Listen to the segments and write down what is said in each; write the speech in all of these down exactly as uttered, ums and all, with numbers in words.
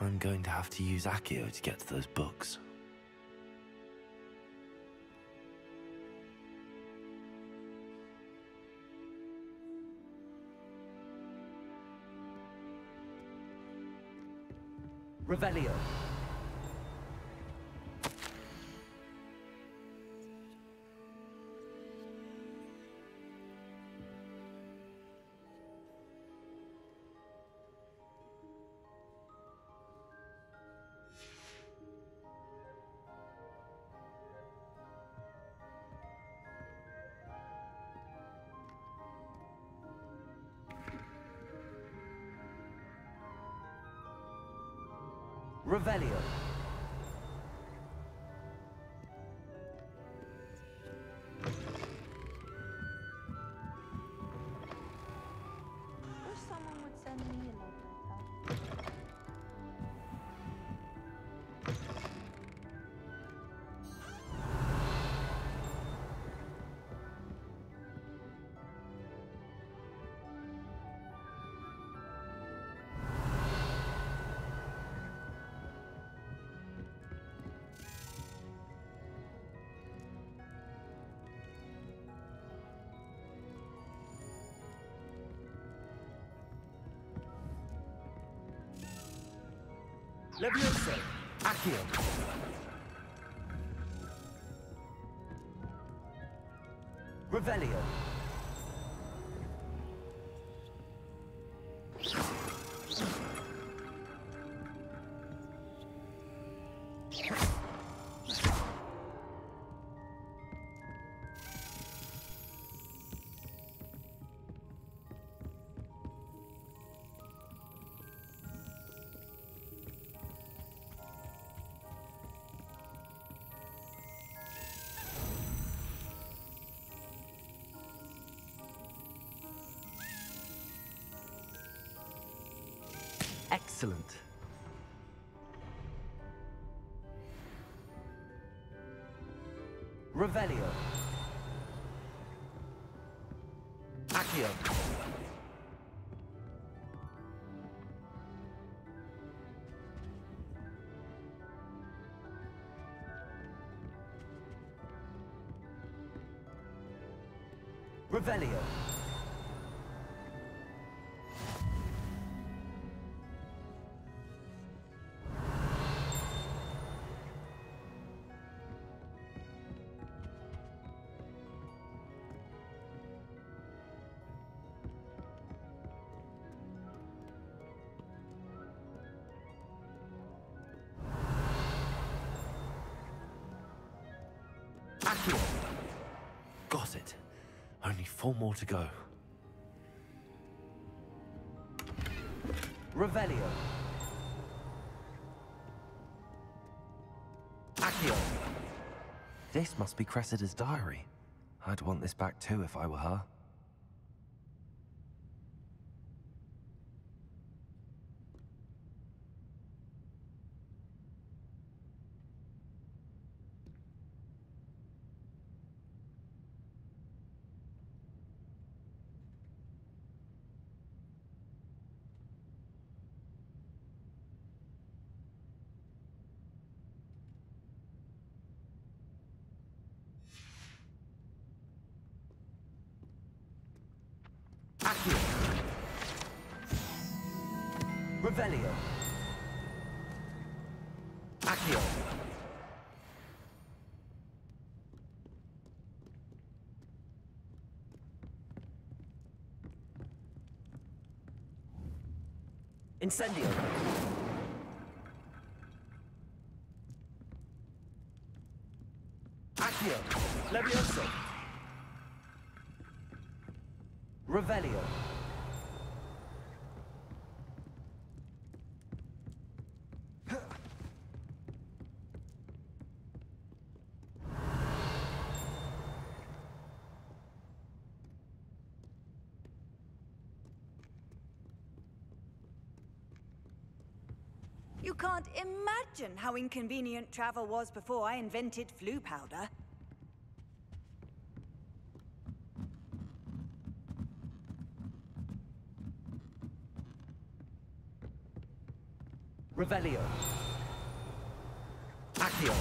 I'm going to have to use Accio to get to those books. Revelio. Revelio. Wish someone would send me a love letter. Levioso. Accio. Revelio. Excellent. Revelio. Accio. Revelio. Accio. Got it. Only four more to go. Revelio. Accio. This must be Cressida's diary. I'd want this back too if I were her. Accio. Revelio. Accio. Incendio. Accio. Levioso. Revelio. You can't imagine how inconvenient travel was before I invented flu powder. Revelio. Accio.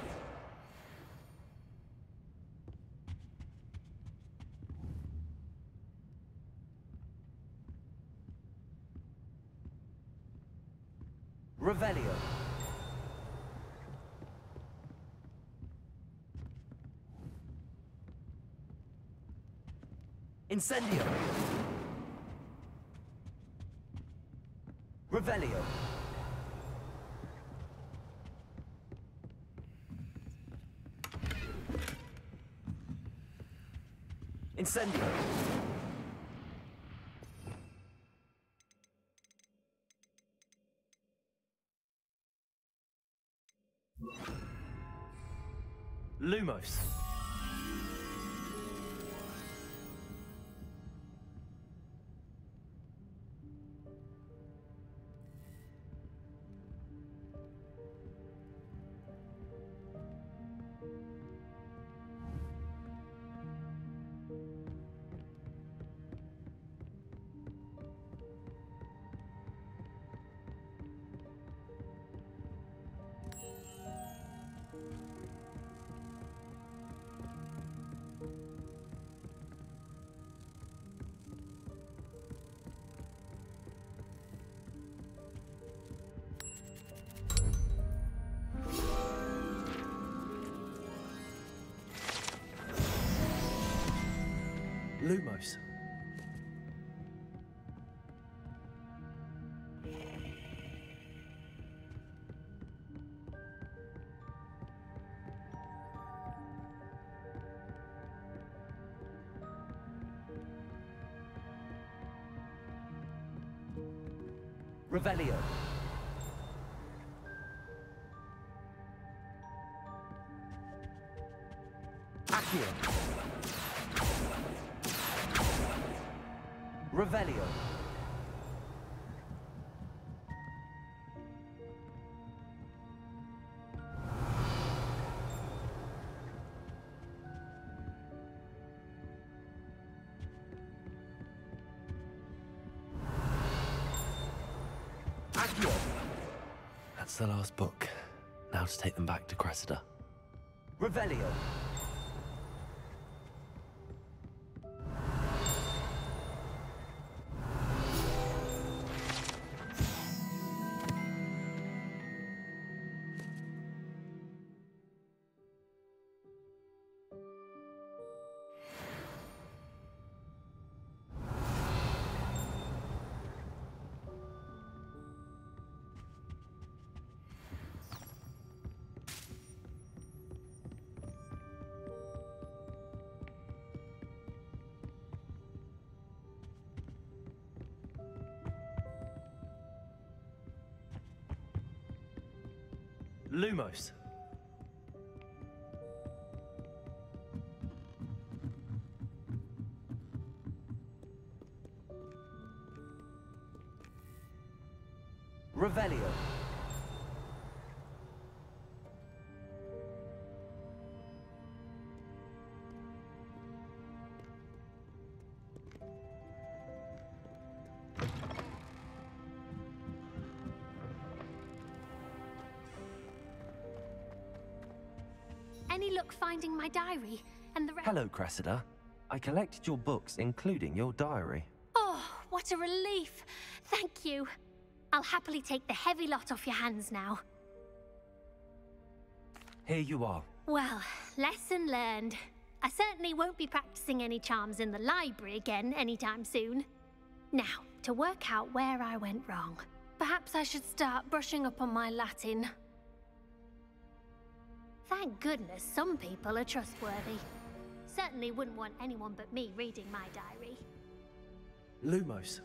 Revelio. Incendio. Revelio. Incendio. Lumos. Lumos. Revelio. Accio. Revelio. Accio. That's the last book. Now to take them back to Cressida. Revelio. Lumos. Revelio. Any luck finding my diary and the rest? Hello, Cressida. I collected your books, including your diary. Oh, what a relief. Thank you. I'll happily take the heavy lot off your hands now. Here you are. Well, lesson learned. I certainly won't be practicing any charms in the library again anytime soon. Now, to work out where I went wrong. Perhaps I should start brushing up on my Latin. Thank goodness some people are trustworthy. Certainly wouldn't want anyone but me reading my diary. Lumos.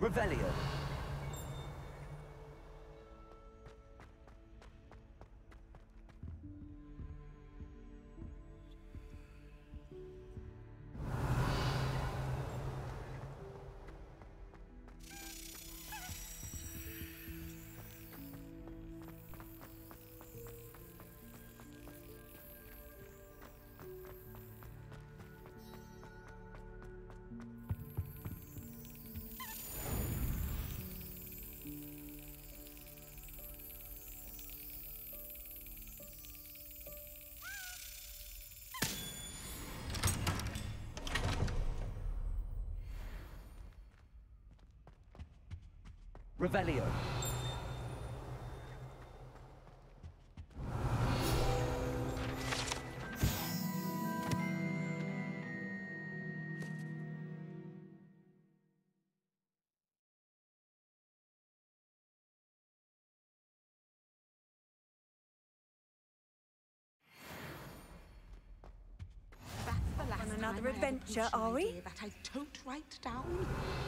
Revelio. Revelio. That's the last On time another I had a adventure, potion are we? idea that I tote right down.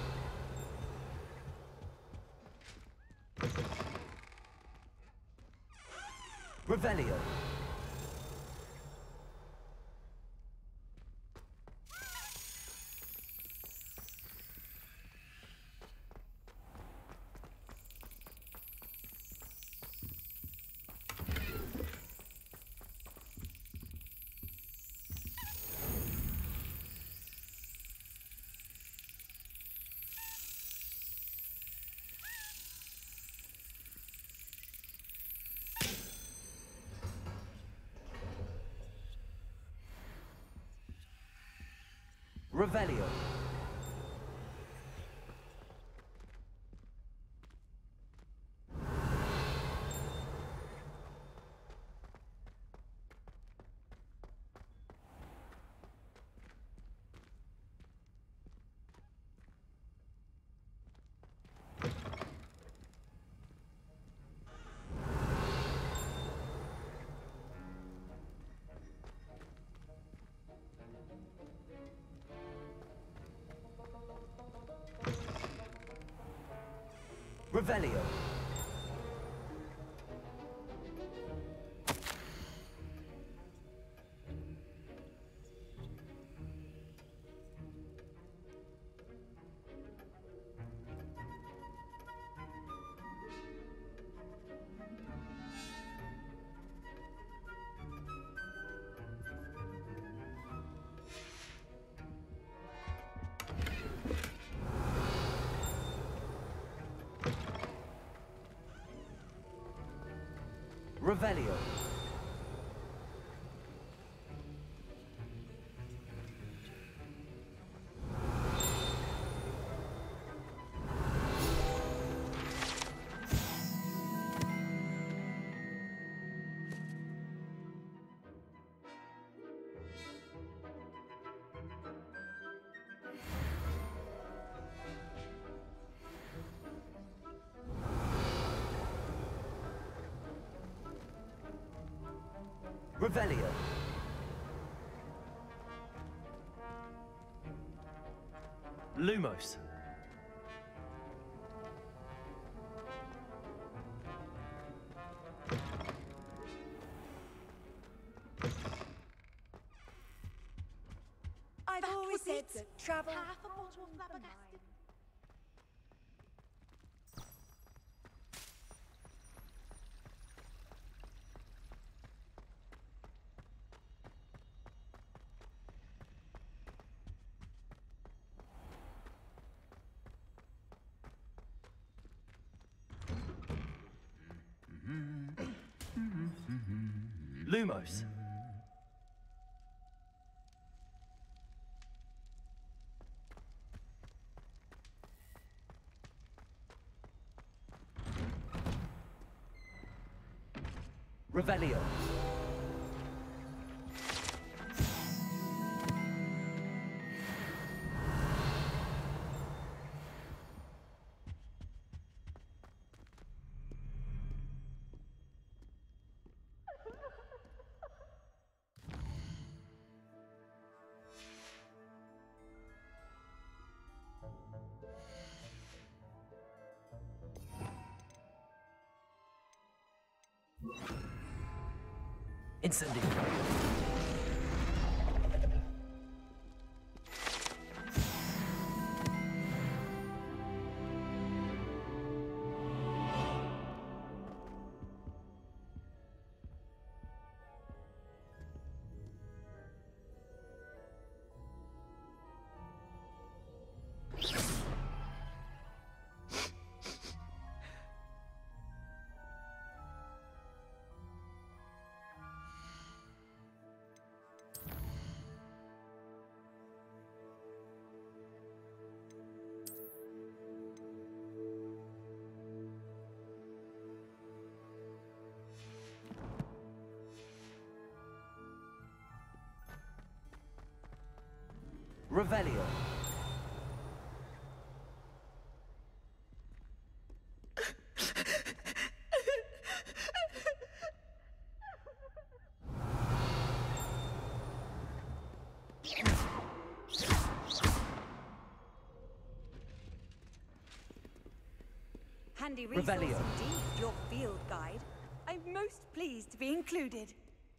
Revelio. Revelio. Revelio. Revelio. Revelio. Lumos. I've That always was said it. that travel. Half a bottle of flabbergasted. Lumos. Revelio. Incendio. Revelio. Handy resource Revelio. indeed, your field guide. I'm most pleased to be included.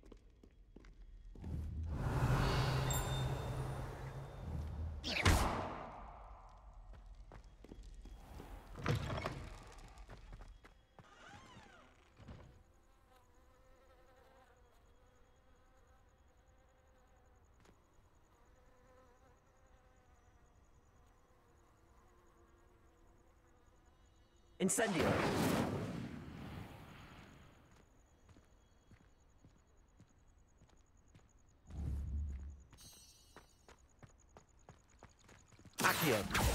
Incendio. Accio.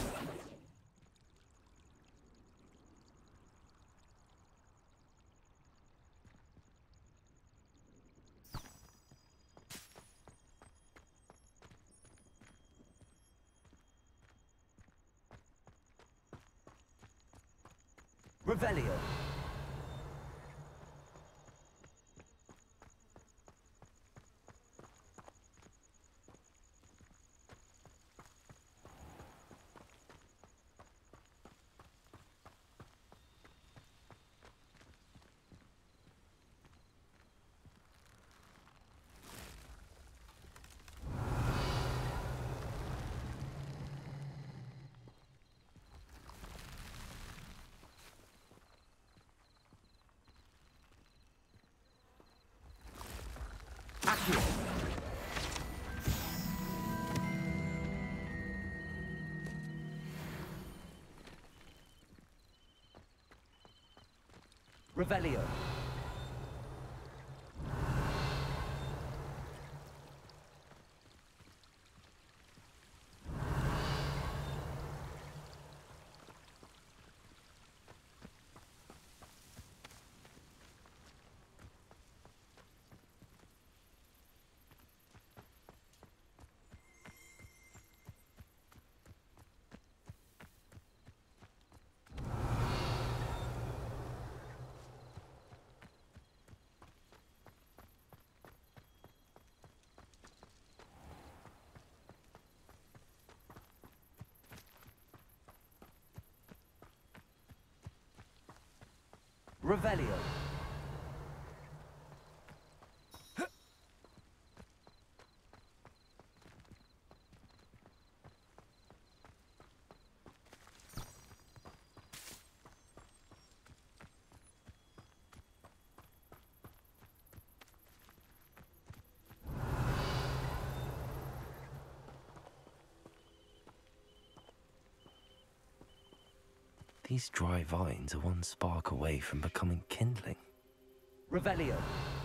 Revelio. Accio. Revelio. Revelio. These dry vines are one spark away from becoming kindling. Revelio.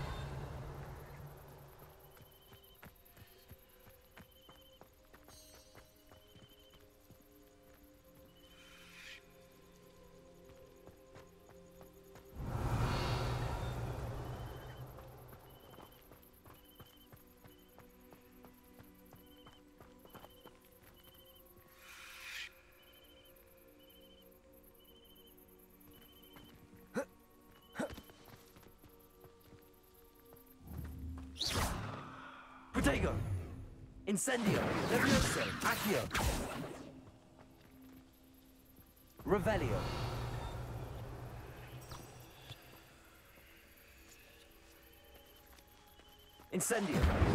Protego. Incendio. Levioso. Accio. Revelio. Incendio.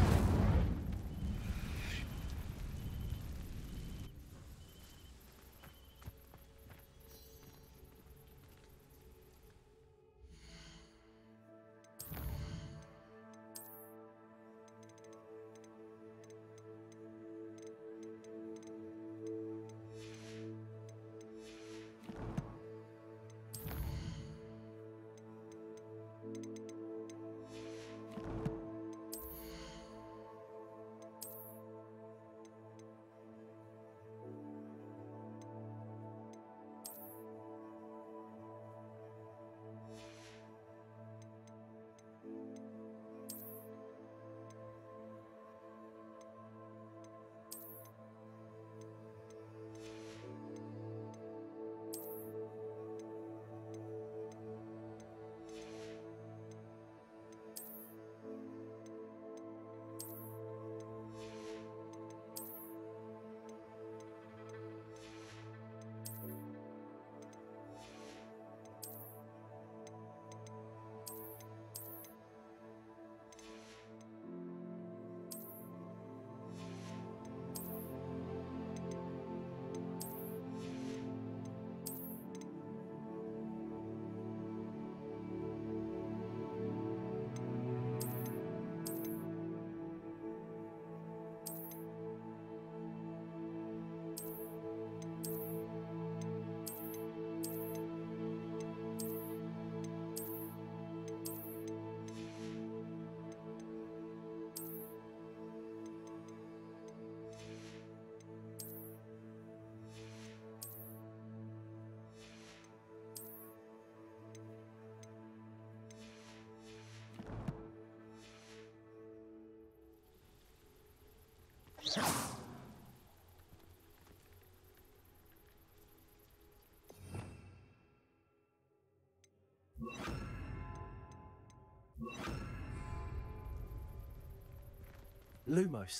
Lumos.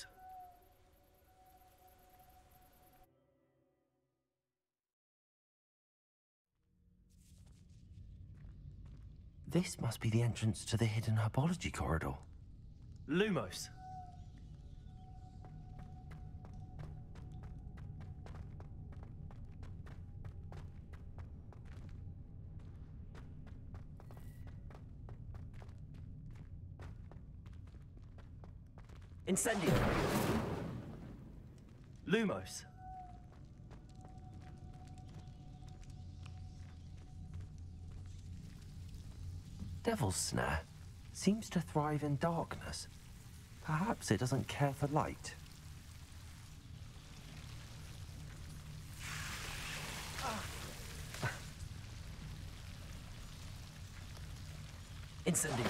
This must be the entrance to the hidden herbology corridor. Lumos. Incendio. Lumos. Devil's Snare seems to thrive in darkness. Perhaps it doesn't care for light. Incendio.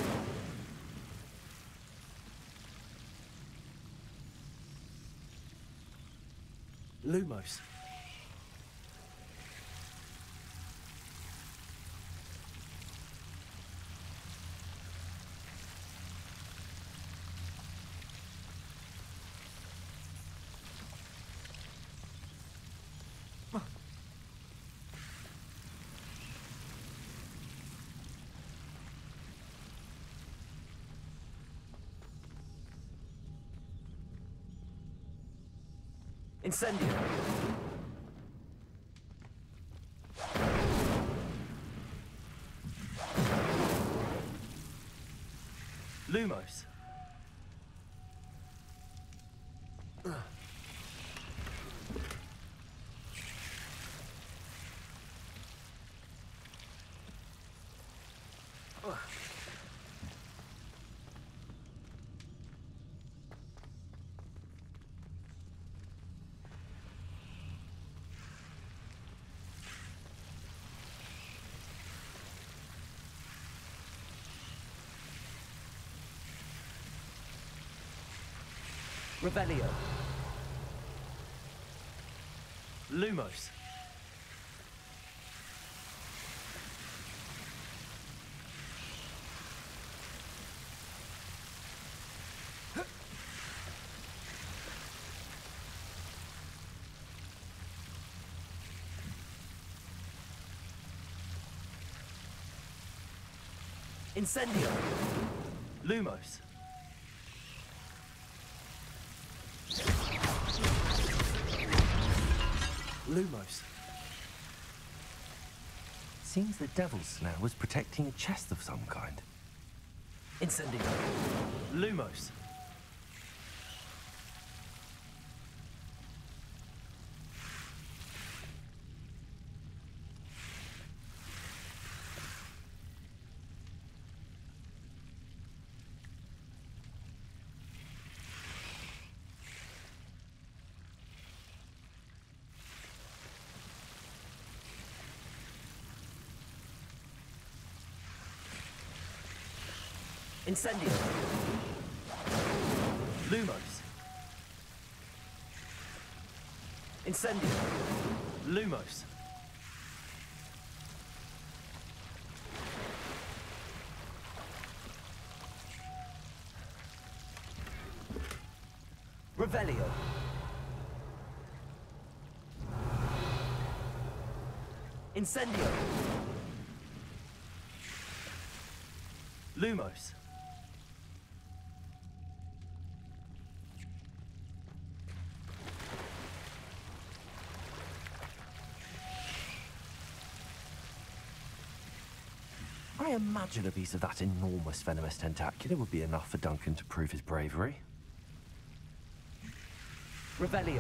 Lumos. Incendio. Lumos. Revelio. Lumos. Incendio. Lumos. Lumos. Seems the Devil's Snare was protecting a chest of some kind. Incendio. Lumos. Incendio. Lumos. Incendio. Lumos. Revelio. Incendio. Lumos. I imagine a piece of that enormous venomous tentacular would be enough for Duncan to prove his bravery. Revelio.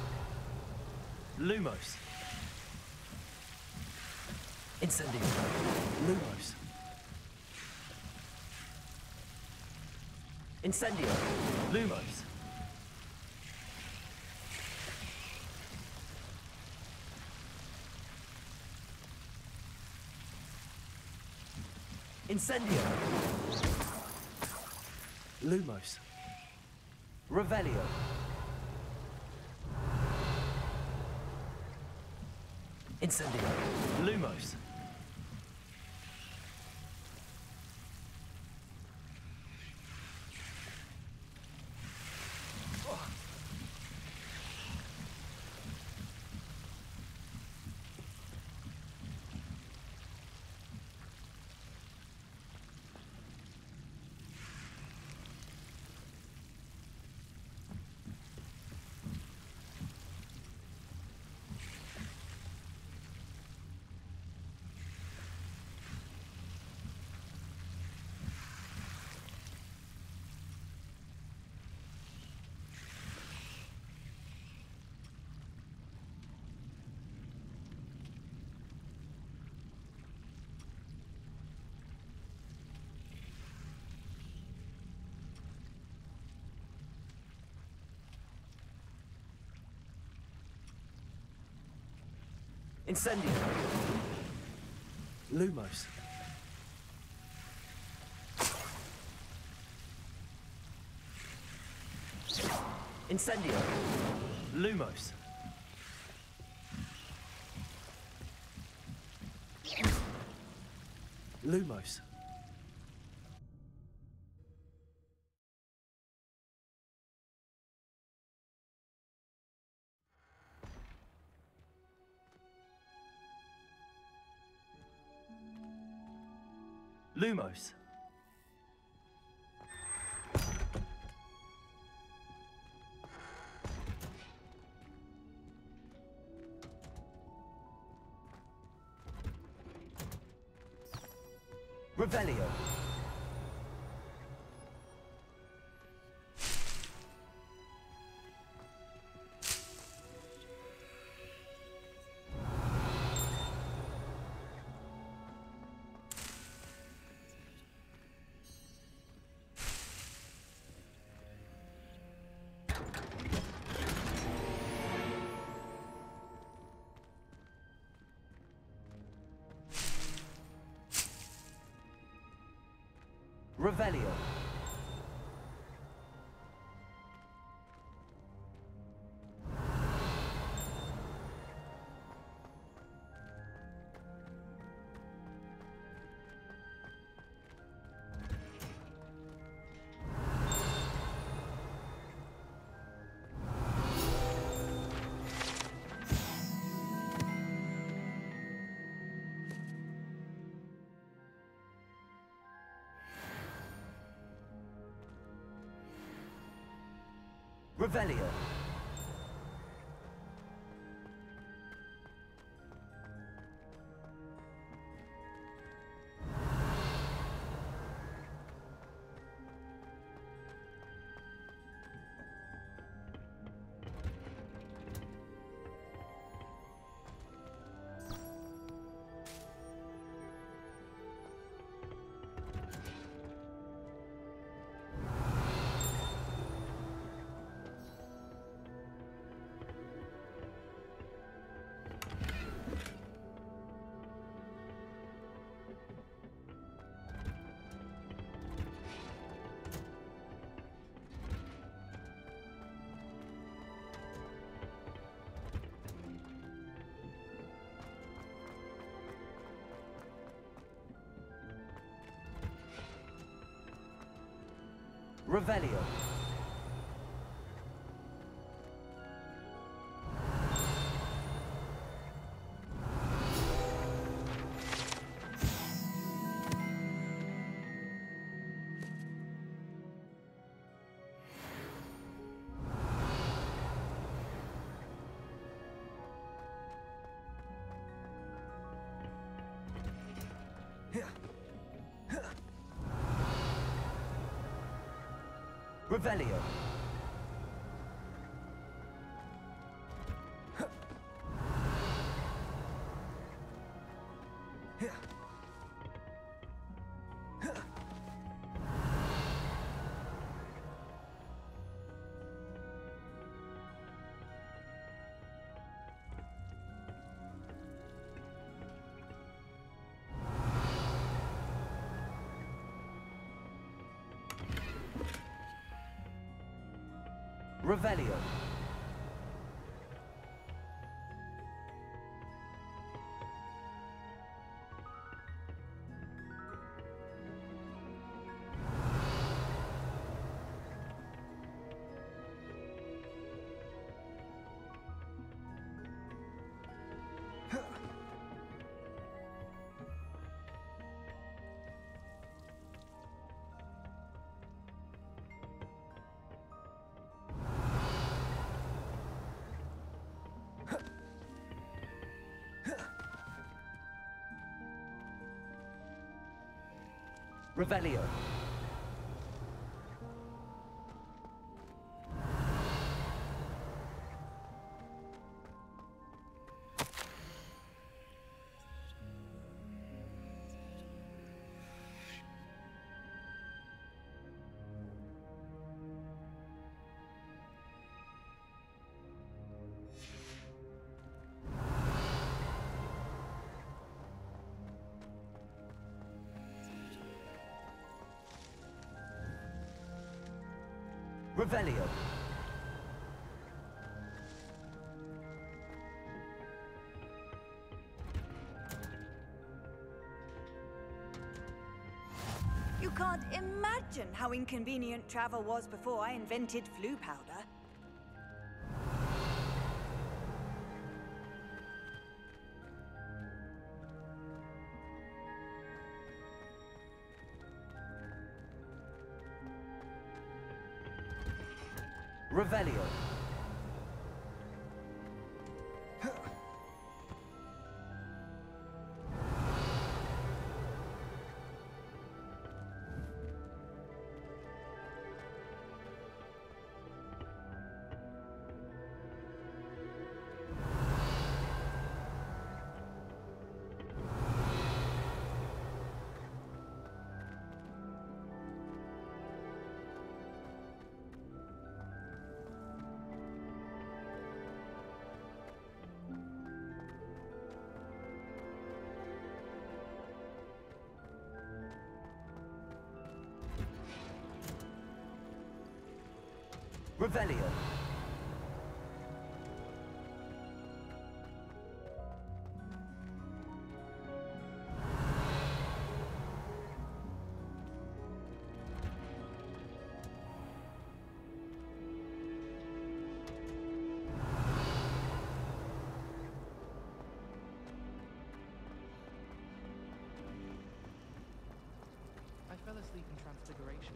Lumos. Incendio. Lumos. Incendio. Lumos. Incendio. Lumos. Revelio. Incendio. Lumos. Incendio. Lumos. Incendio. Lumos. Lumos. Lumos. Revelio. Revelio. Revelio. Revelio. Revelio. Revelio. Revelio. Revelio. You can't imagine how inconvenient travel was before I invented flu powder. Revelio. Revelio. I fell asleep in Transfiguration.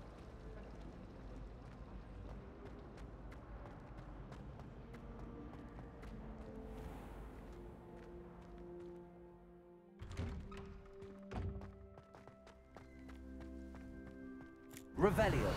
Revelio.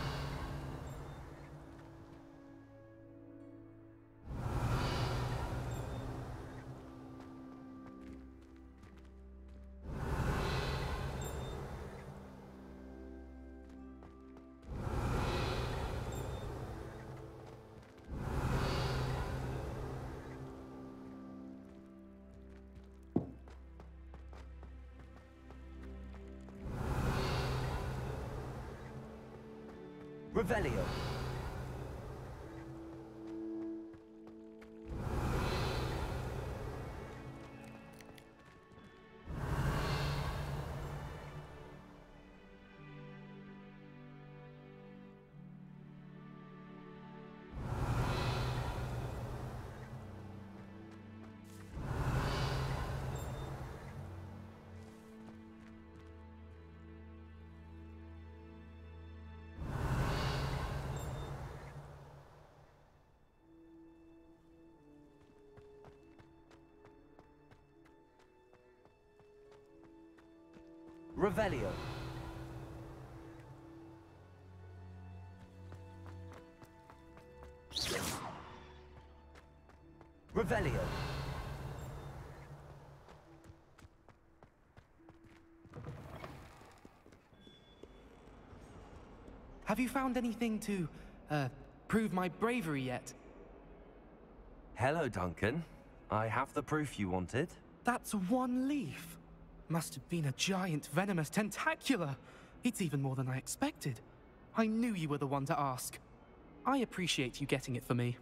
Revelio. Revelio. Revelio. Have you found anything to, uh, prove my bravery yet? Hello, Duncan. I have the proof you wanted. That's one leaf. Must have been a giant venomous tentacula. It's even more than I expected. I knew you were the one to ask. I appreciate you getting it for me.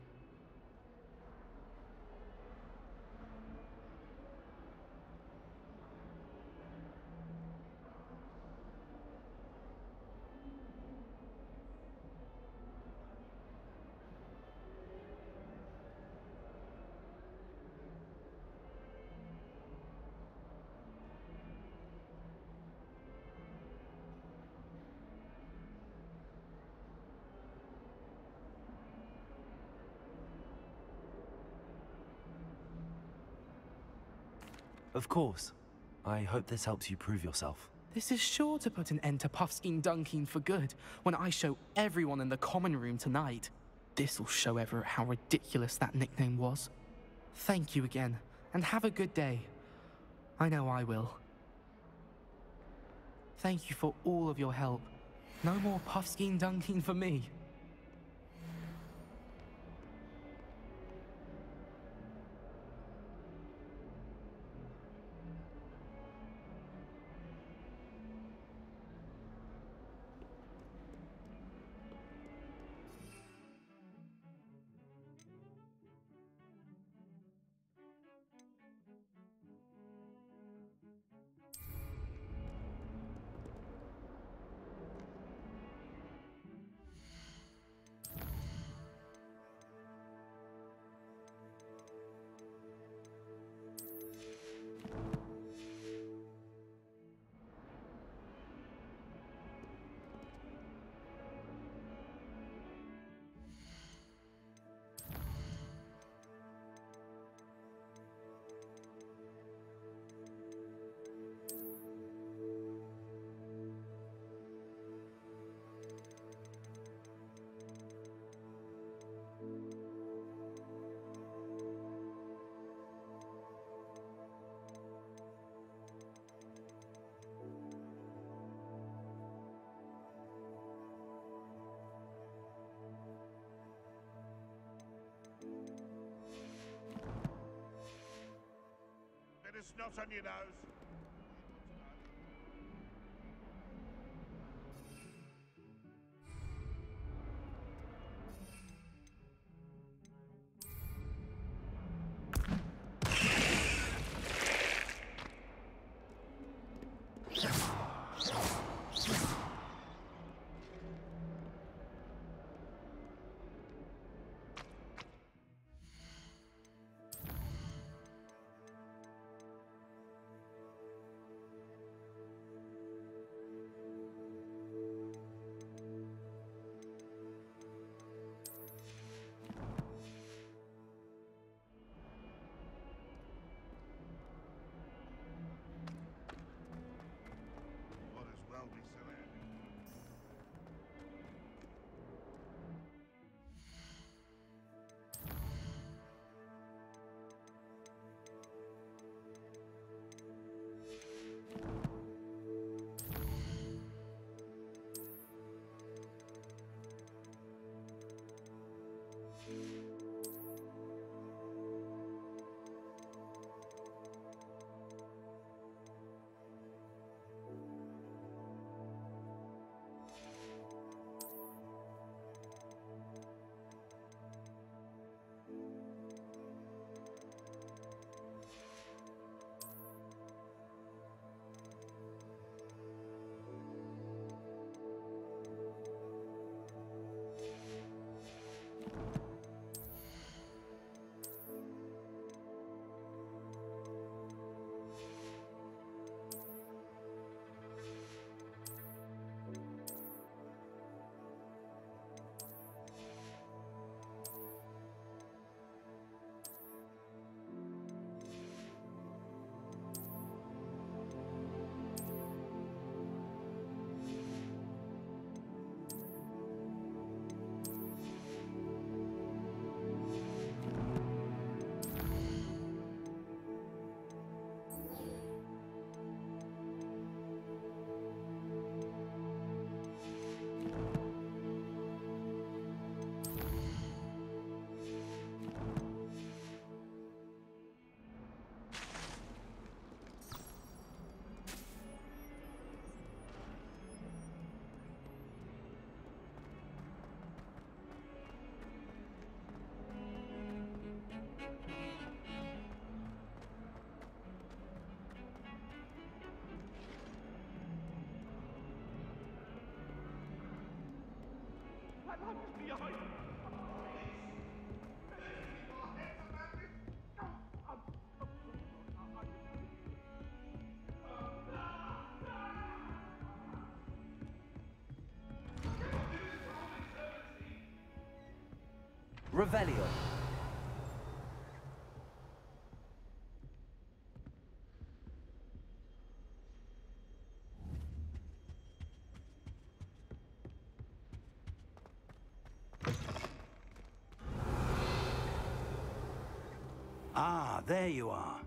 Of course. I hope this helps you prove yourself. This is sure to put an end to Puffskein Dunkin for good when I show everyone in the common room tonight. This'll show Everett how ridiculous that nickname was. Thank you again, and have a good day. I know I will. Thank you for all of your help. No more Puffskein Dunkin for me. Bit of snot on your nose. Revelio. Ah, there you are.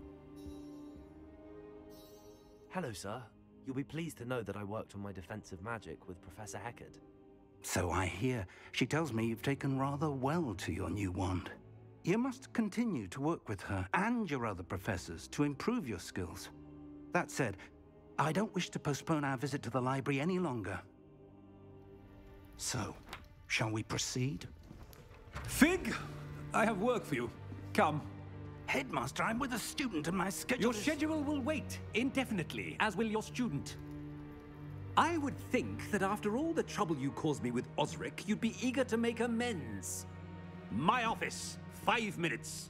Hello, sir. You'll be pleased to know that I worked on my defensive magic with Professor Heckard. So I hear. She tells me you've taken rather well to your new wand. You must continue to work with her and your other professors to improve your skills. That said, I don't wish to postpone our visit to the library any longer. So, shall we proceed? Fig, I have work for you. Come. Headmaster, I'm with a student and my schedule Your is... schedule will wait indefinitely, as will your student. I would think that after all the trouble you caused me with Osric, you'd be eager to make amends. My office, five minutes.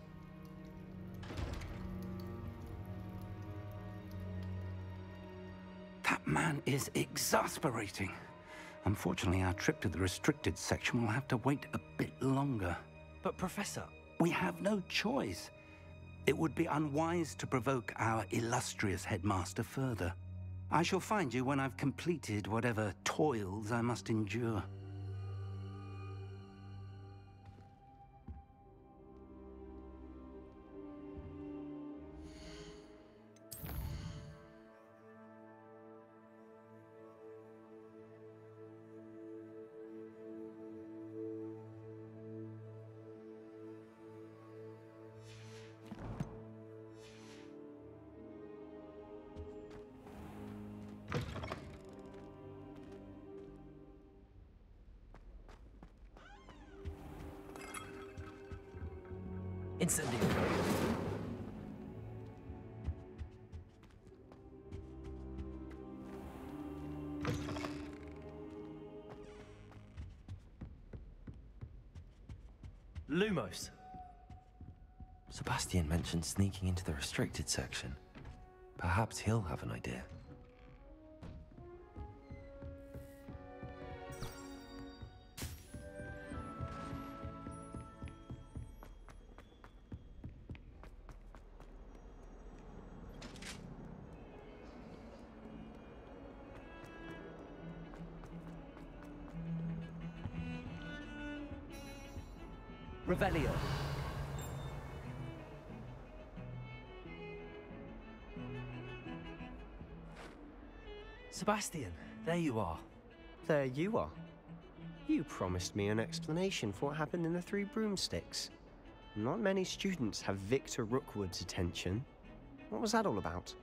That man is exasperating. Unfortunately, our trip to the restricted section will have to wait a bit longer. But, Professor... We have no choice. It would be unwise to provoke our illustrious headmaster further. I shall find you when I've completed whatever toils I must endure. Incendio. Lumos. Sebastian mentioned sneaking into the restricted section. Perhaps he'll have an idea. Revelio. Sebastian, there you are. There you are. You promised me an explanation for what happened in the Three Broomsticks. Not many students have Victor Rookwood's attention. What was that all about?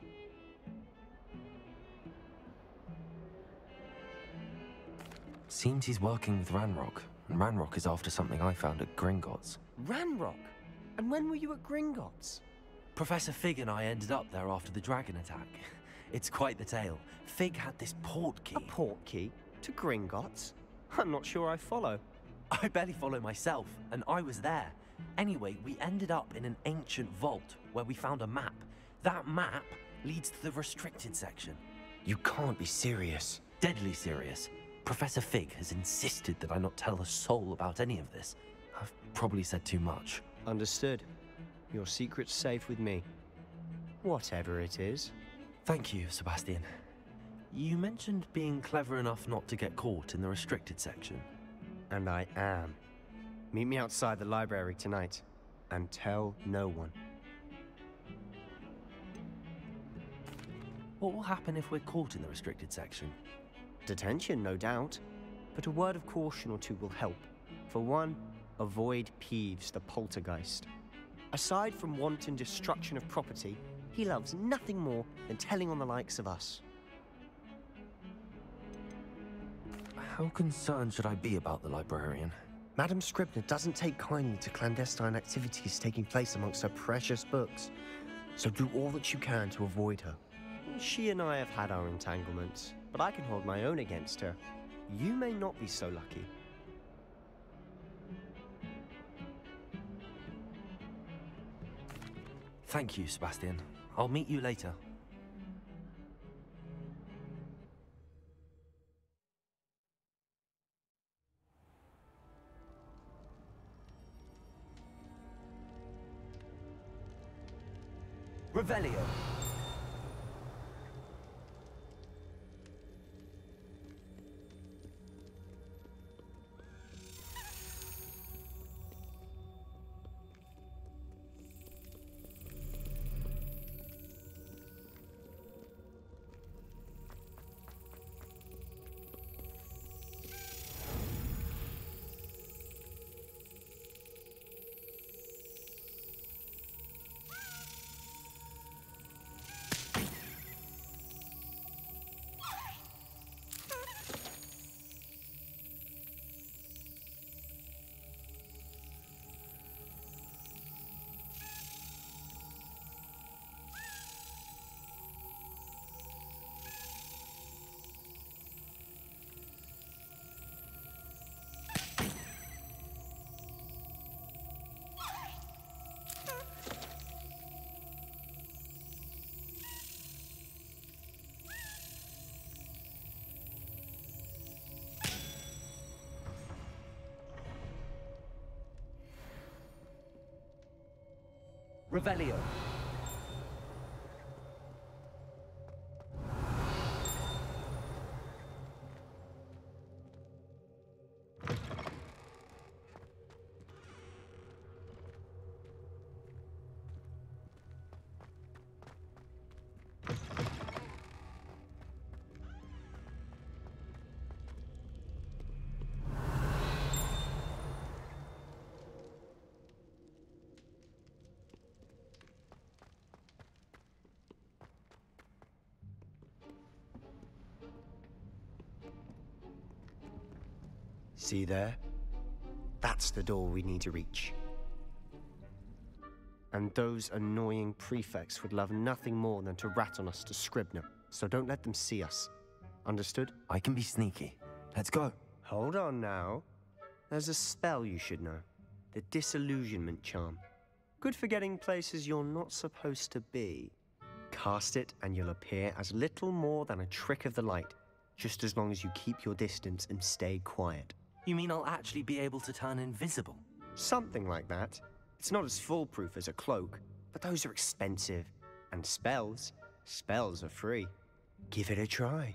Seems he's working with Ranrock, and Ranrock is after something I found at Gringotts. Ranrock? And when were you at Gringotts? Professor Fig and I ended up there after the dragon attack. It's quite the tale. Fig had this port key. A port key? To Gringotts? I'm not sure I follow. I barely follow myself, and I was there. Anyway, we ended up in an ancient vault where we found a map. That map leads to the restricted section. You can't be serious. Deadly serious. Professor Fig has insisted that I not tell a soul about any of this. I've probably said too much. Understood. Your secret's safe with me. Whatever it is. Thank you, Sebastian. You mentioned being clever enough not to get caught in the restricted section. And I am. Meet me outside the library tonight, and tell no one. What will happen if we're caught in the restricted section? Detention, no doubt. But a word of caution or two will help. For one, avoid Peeves, the poltergeist. Aside from wanton destruction of property, he loves nothing more than telling on the likes of us. How concerned should I be about the librarian? Madame Scribner doesn't take kindly to clandestine activities taking place amongst her precious books, so do all that you can to avoid her. She and I have had our entanglements, but I can hold my own against her. You may not be so lucky. Thank you, Sebastian. I'll meet you later. Revelio. Revelio. See there? That's the door we need to reach. And those annoying prefects would love nothing more than to rat on us to Scribner, so don't let them see us. Understood? I can be sneaky. Let's go. Hold on now. There's a spell you should know. The Disillusionment Charm. Good for getting places you're not supposed to be. Cast it and you'll appear as little more than a trick of the light, just as long as you keep your distance and stay quiet. You mean I'll actually be able to turn invisible? Something like that. It's not as foolproof as a cloak, but those are expensive. And spells, spells are free. Give it a try.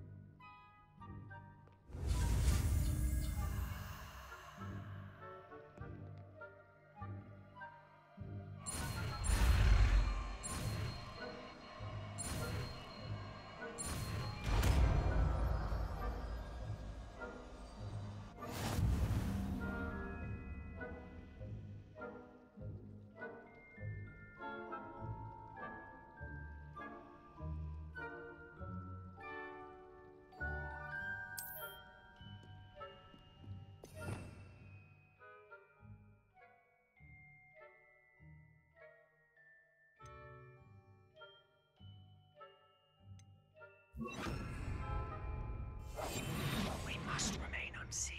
We must remain unseen.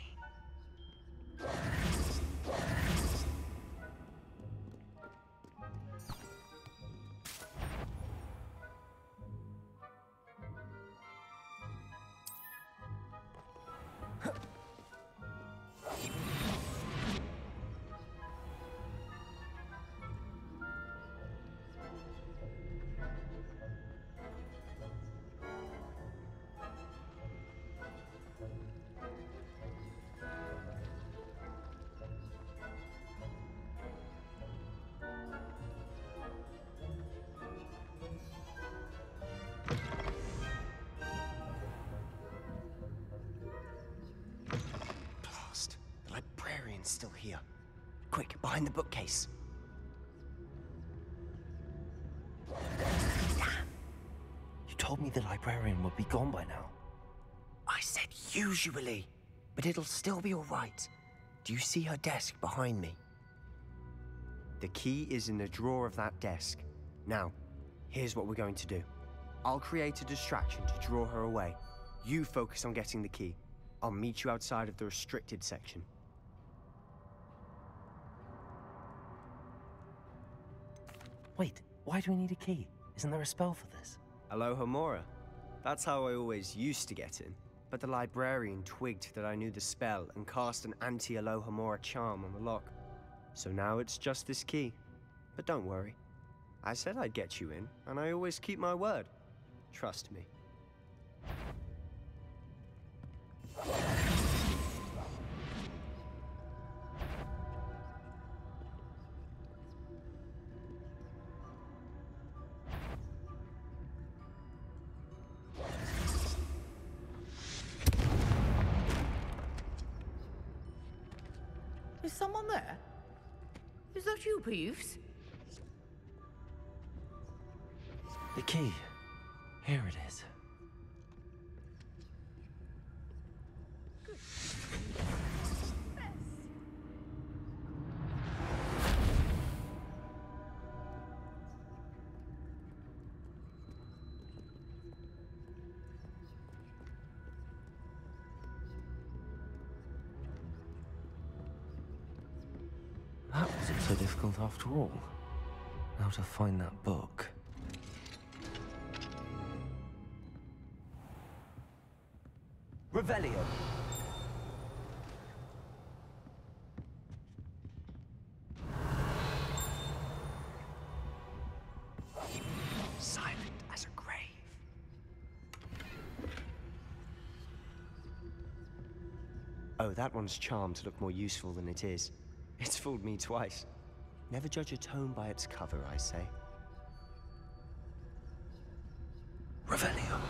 Still here. Quick, behind the bookcase. Damn! You told me the librarian would be gone by now. I said usually, but it'll still be all right. Do you see her desk behind me? The key is in the drawer of that desk. Now, here's what we're going to do. I'll create a distraction to draw her away. You focus on getting the key. I'll meet you outside of the restricted section. Wait, why do we need a key? Isn't there a spell for this? Alohomora. That's how I always used to get in. But the librarian twigged that I knew the spell and cast an anti-Alohomora charm on the lock. So now it's just this key. But don't worry. I said I'd get you in, and I always keep my word. Trust me. Is someone there? Is that you, Peeves? The key. Here it is. That wasn't so difficult after all. Now to find that book. Revelio. Silent as a grave. Oh, that one's charmed to look more useful than it is. It's fooled me twice. Never judge a tome by its cover, I say. Revelio.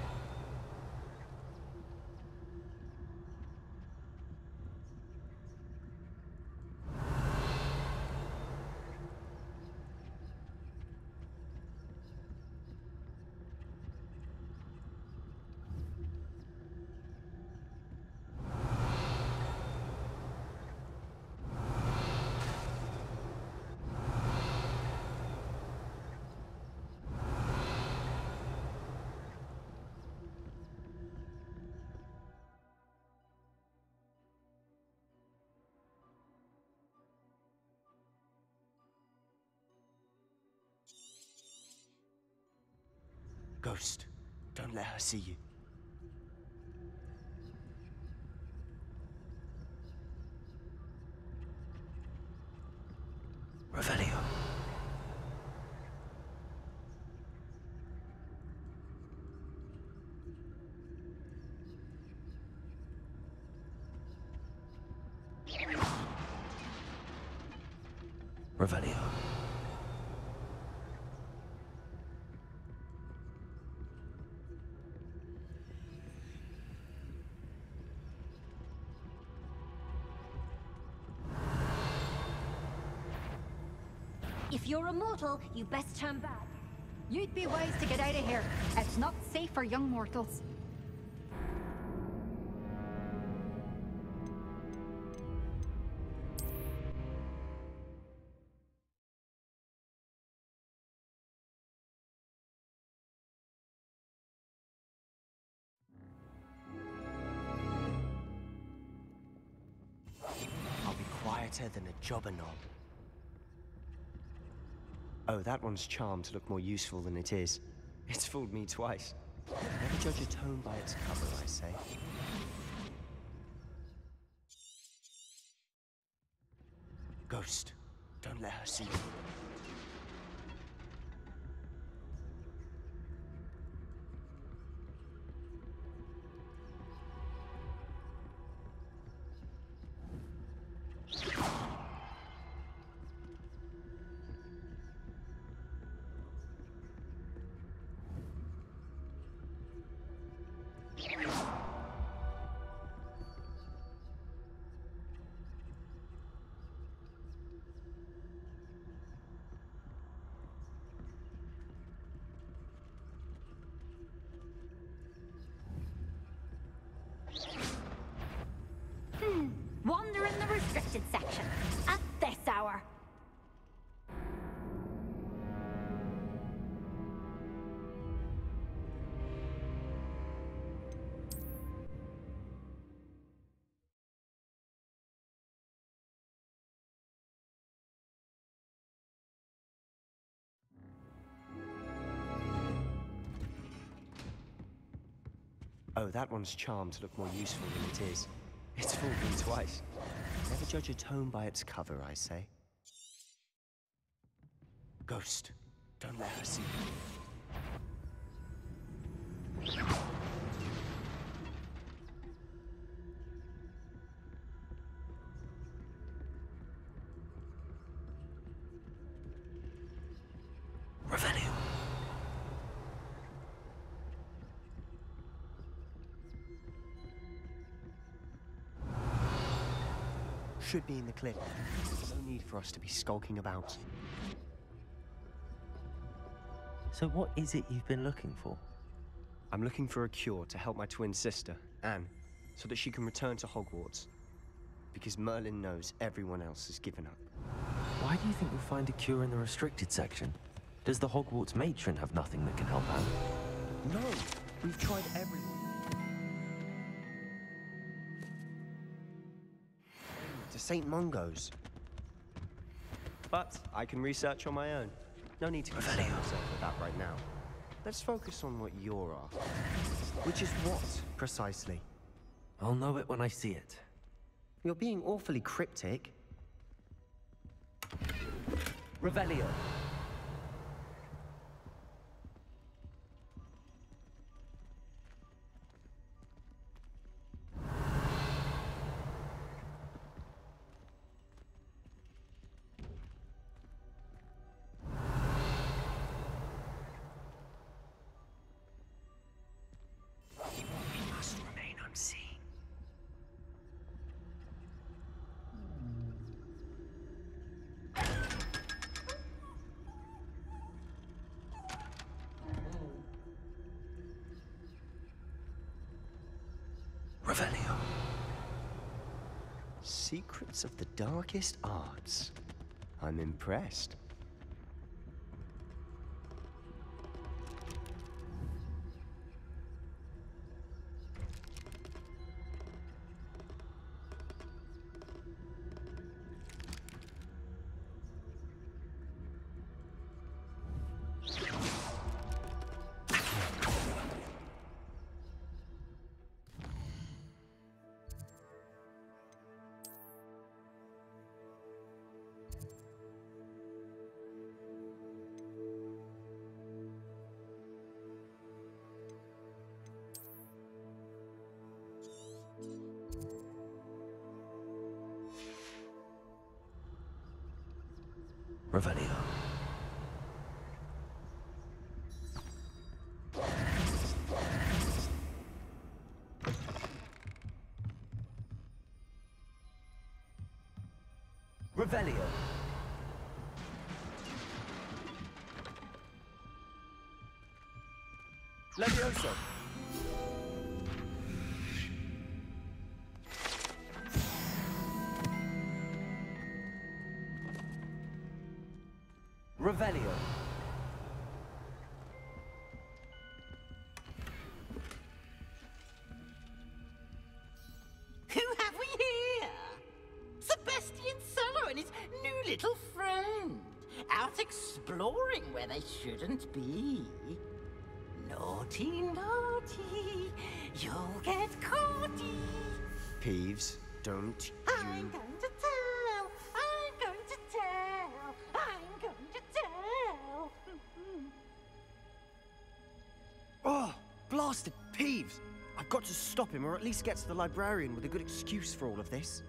Ghost, don't let her see you. Revelio. Revelio. If you're a mortal, you best turn back. You'd be wise to get out of here. It's not safe for young mortals. I'll be quieter than a jobber knob. Oh, that one's charmed to look more useful than it is. It's fooled me twice. Never judge a tome by its cover, I say. Ghost, don't let her see you. Hmm. Wander in the restricted section. At this hour. Oh, that one's charms look more useful than it is. It's fooled me twice. Never judge a tome by its cover, I say. Ghost, don't let her see you. Revelio. Should be in the cliff. No need for us to be skulking about. So what is it you've been looking for? I'm looking for a cure to help my twin sister, Anne, so that she can return to Hogwarts. Because Merlin knows everyone else has given up. Why do you think you'll find a cure in the restricted section? Does the Hogwarts matron have nothing that can help Anne? No, we've tried everyone. To Saint Mungo's. But I can research on my own. No need to concern yourself with that right now. Let's focus on what you're after. Which is what, precisely? I'll know it when I see it. You're being awfully cryptic. Revelio. Revelio. Secrets of the darkest arts. I'm impressed. Revelio. Revelio. Levioso. Revelio. Who have we here? Sebastian Sallow and his new little friend. Out exploring where they shouldn't be. Naughty, naughty. You'll get caughty. Peeves, don't I'm you... going to tell. I'm going to tell. I'm going to tell. Oh, blasted Peeves! I've got to stop him, or at least get to the librarian with a good excuse for all of this.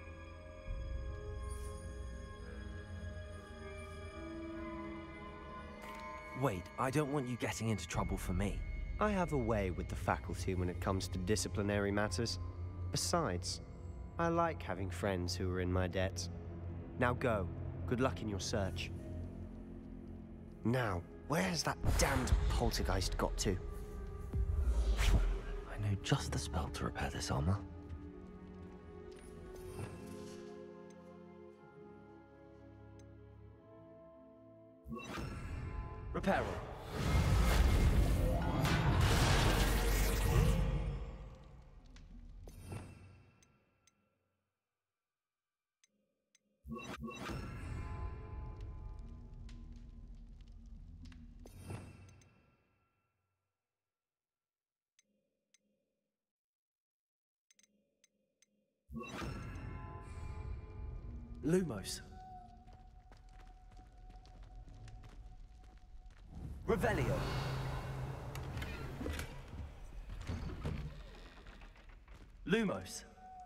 Wait, I don't want you getting into trouble for me. I have a way with the faculty when it comes to disciplinary matters. Besides, I like having friends who are in my debt. Now go. Good luck in your search. Now, where's that damned poltergeist got to? I know just the spell to repair this armor. Reparo. Lumos. Revelio. Lumos.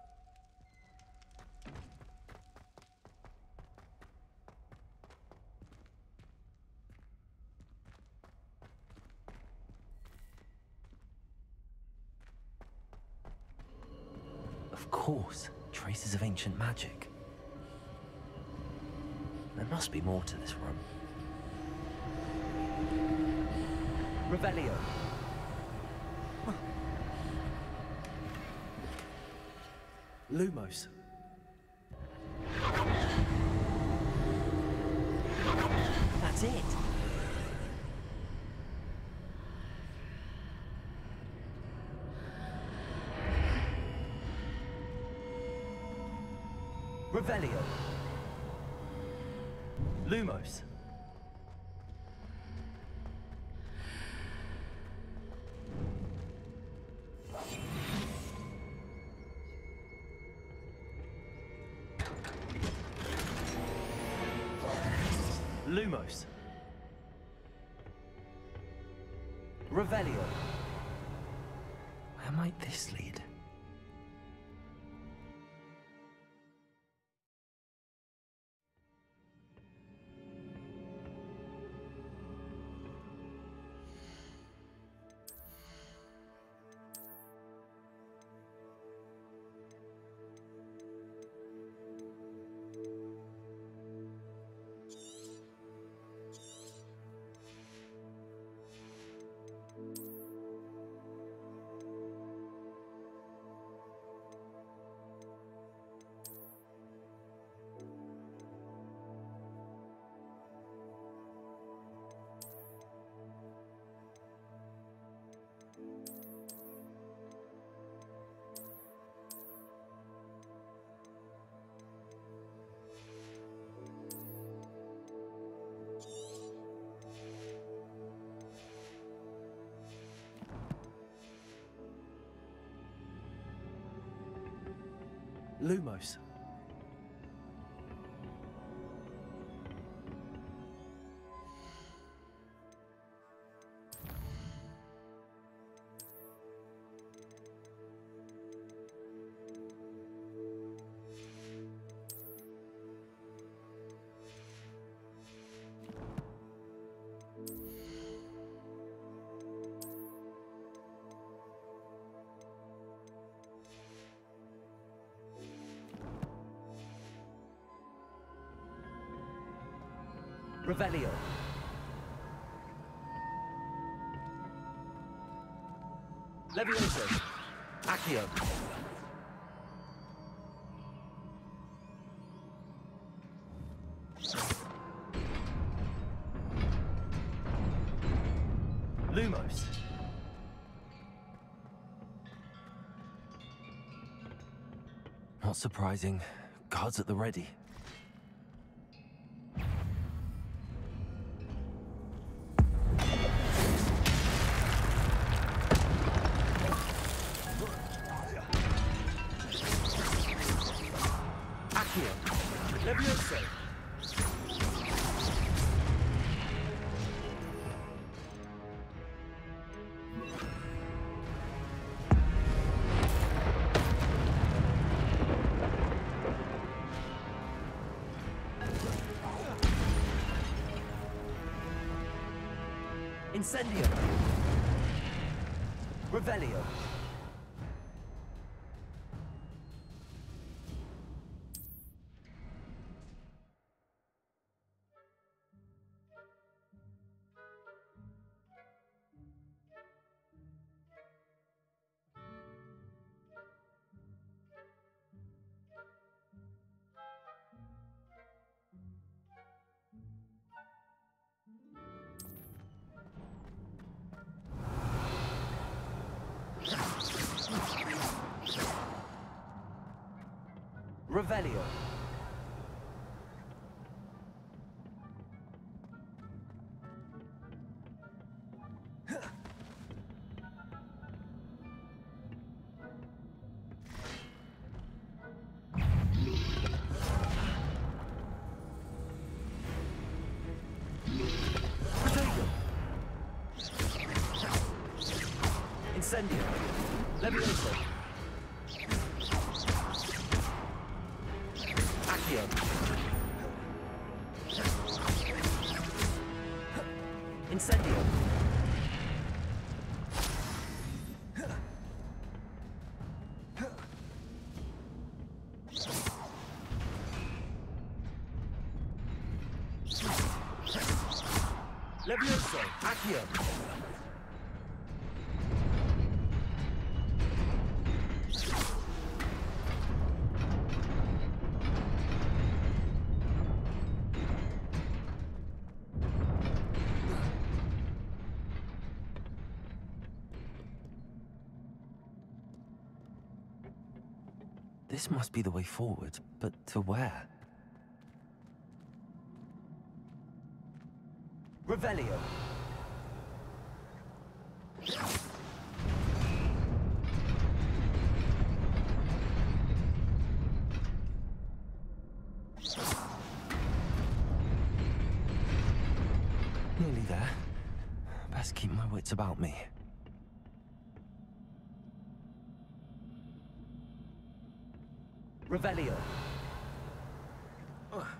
Of course, traces of ancient magic. There must be more to this room. Revelio. Lumos. That's it. Revelio. Lumos. Lumos. Revelio. Where might this lead? Lumos. Revelio. Levioso. Accio. Lumos. Not surprising. Guards at the ready. Levioso. Incendio. Revelio. Revelio. Incendio. Levioso. Accio. Incendio. Levioso. Accio. This must be the way forward, but to where? Revelio. Nearly there. Best keep my wits about me. Revelio. Ugh.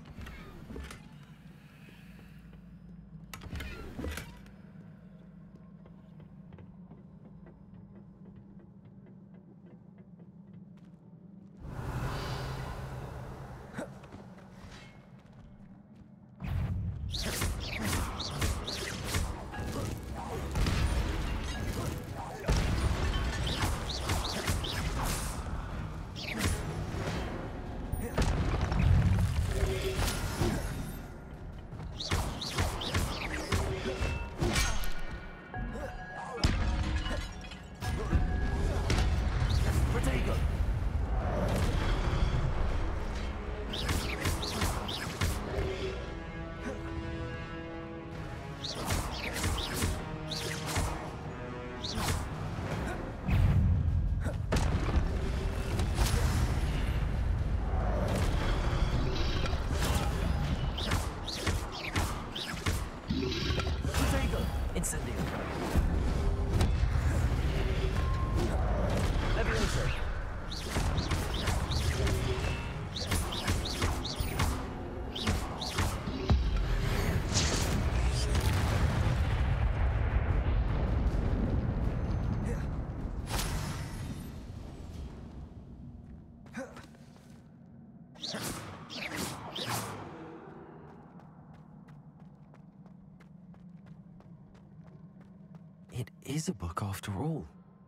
It is a book after all.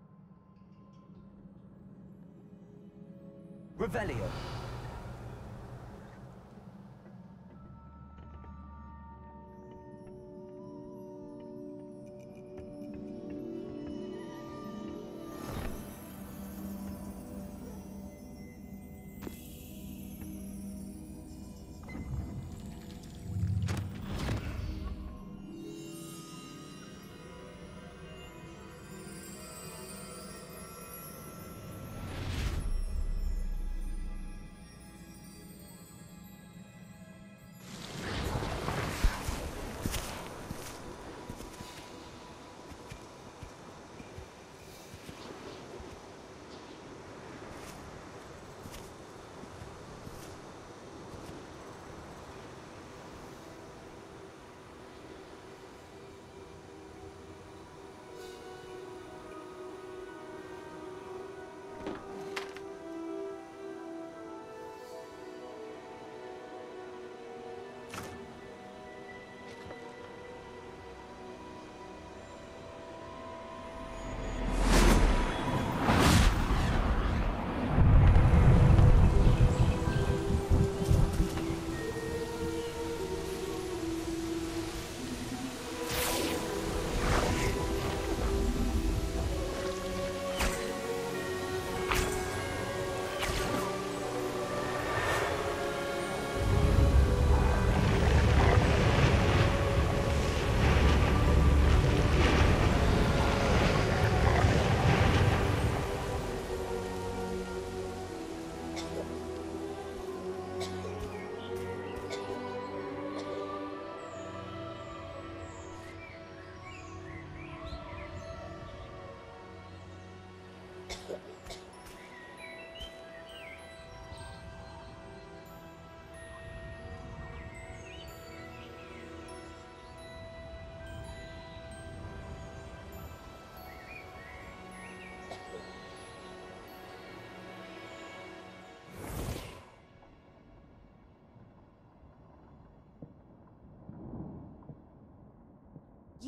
Revelio.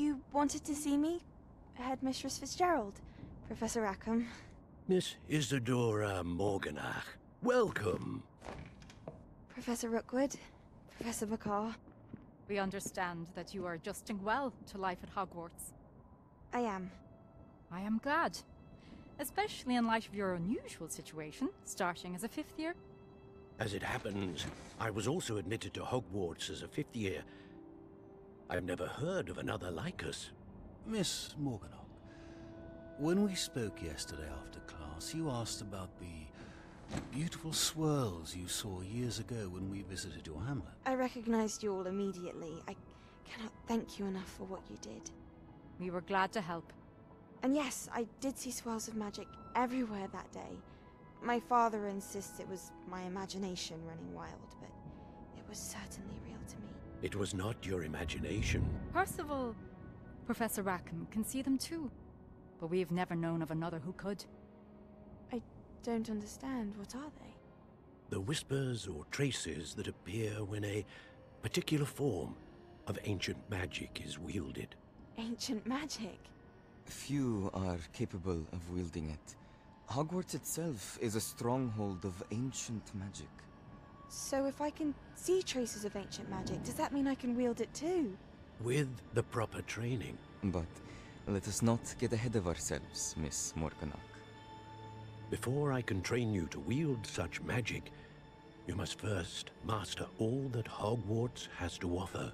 You wanted to see me? Headmistress Fitzgerald, Professor Rackham. Miss Isadora Morganach, welcome. Professor Rookwood, Professor Bakar. We understand that you are adjusting well to life at Hogwarts. I am. I am glad. Especially in light of your unusual situation, starting as a fifth year. As it happens, I was also admitted to Hogwarts as a fifth year. I've never heard of another like us. Miss Morganach, when we spoke yesterday after class, you asked about the beautiful swirls you saw years ago when we visited your hamlet. I recognized you all immediately. I cannot thank you enough for what you did. We were glad to help. And yes, I did see swirls of magic everywhere that day. My father insists it was my imagination running wild, but it was certainly real to me. It was not your imagination. Percival, Professor Rackham can see them too. But we've never known of another who could. I don't understand. What are they? The whispers or traces that appear when a particular form of ancient magic is wielded. Ancient magic? Few are capable of wielding it. Hogwarts itself is a stronghold of ancient magic. So if I can see traces of ancient magic, does that mean I can wield it too? With the proper training. But let us not get ahead of ourselves, Miss Morganach. Before I can train you to wield such magic, you must first master all that Hogwarts has to offer.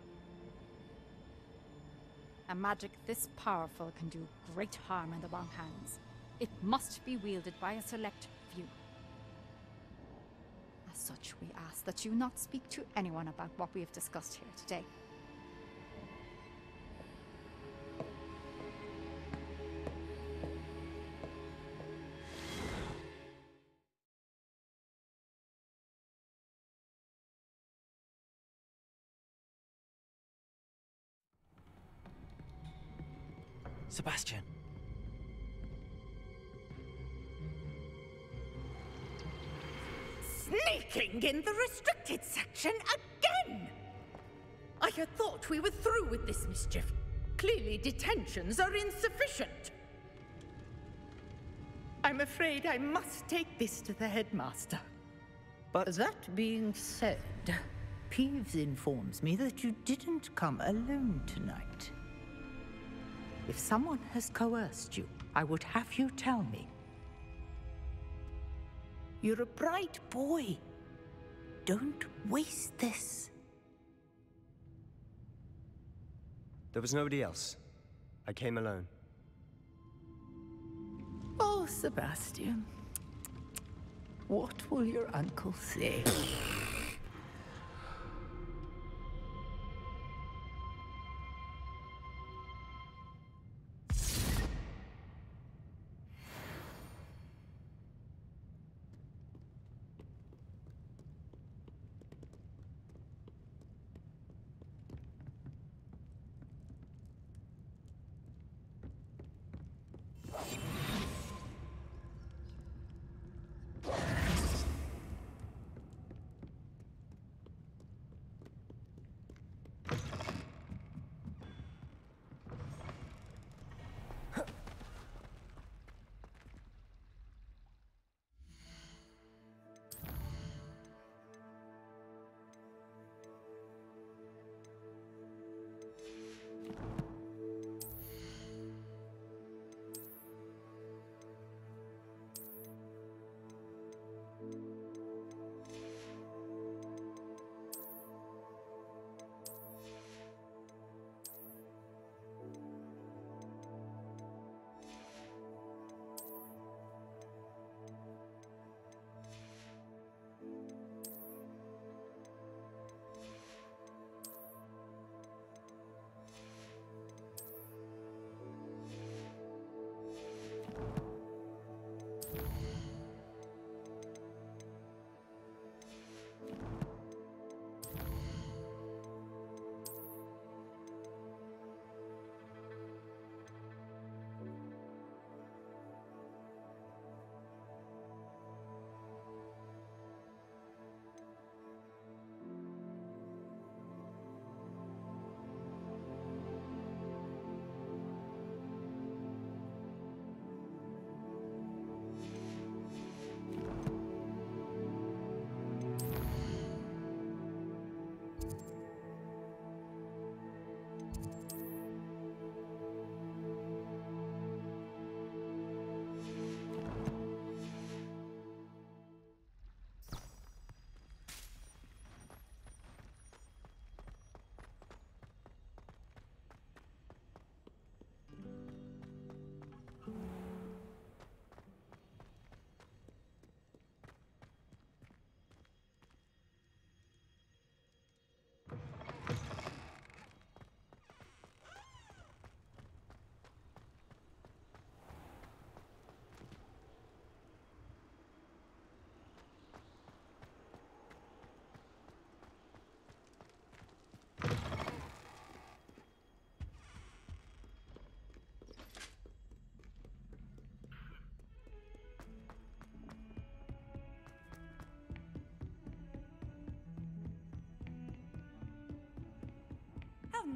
A magic this powerful can do great harm in the wrong hands. It must be wielded by a select few. As such, we ask that you not speak to anyone about what we have discussed here today. Sebastian. Sneaking in the restricted section again! I had thought we were through with this mischief. Clearly detentions are insufficient. I'm afraid I must take this to the headmaster. But that being said, Peeves informs me that you didn't come alone tonight. If someone has coerced you, I would have you tell me. You're a bright boy. Don't waste this. There was nobody else. I came alone. Oh, Sebastian. What will your uncle say?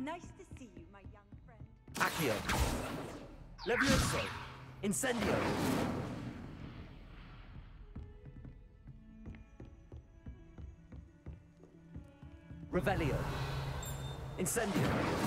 Nice to see you, my young friend. Accio. Levioso. Incendio. Revelio. Incendio.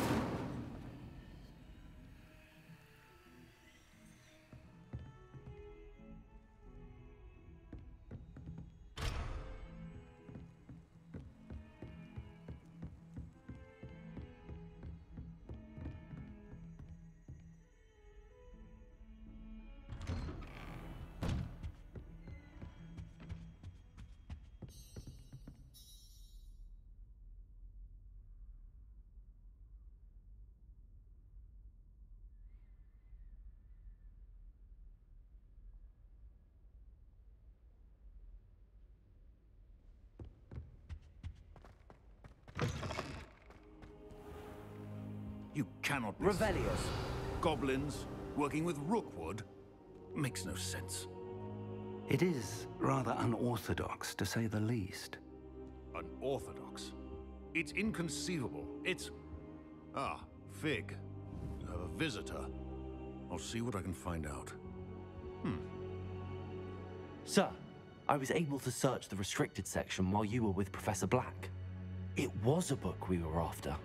You cannot be... Revelius. Goblins working with Rookwood? Makes no sense. It is rather unorthodox, to say the least. Unorthodox? It's inconceivable. It's... Ah, Fig. You have a visitor. I'll see what I can find out. Hmm. Sir, I was able to search the restricted section while you were with Professor Black. It was a book we were after.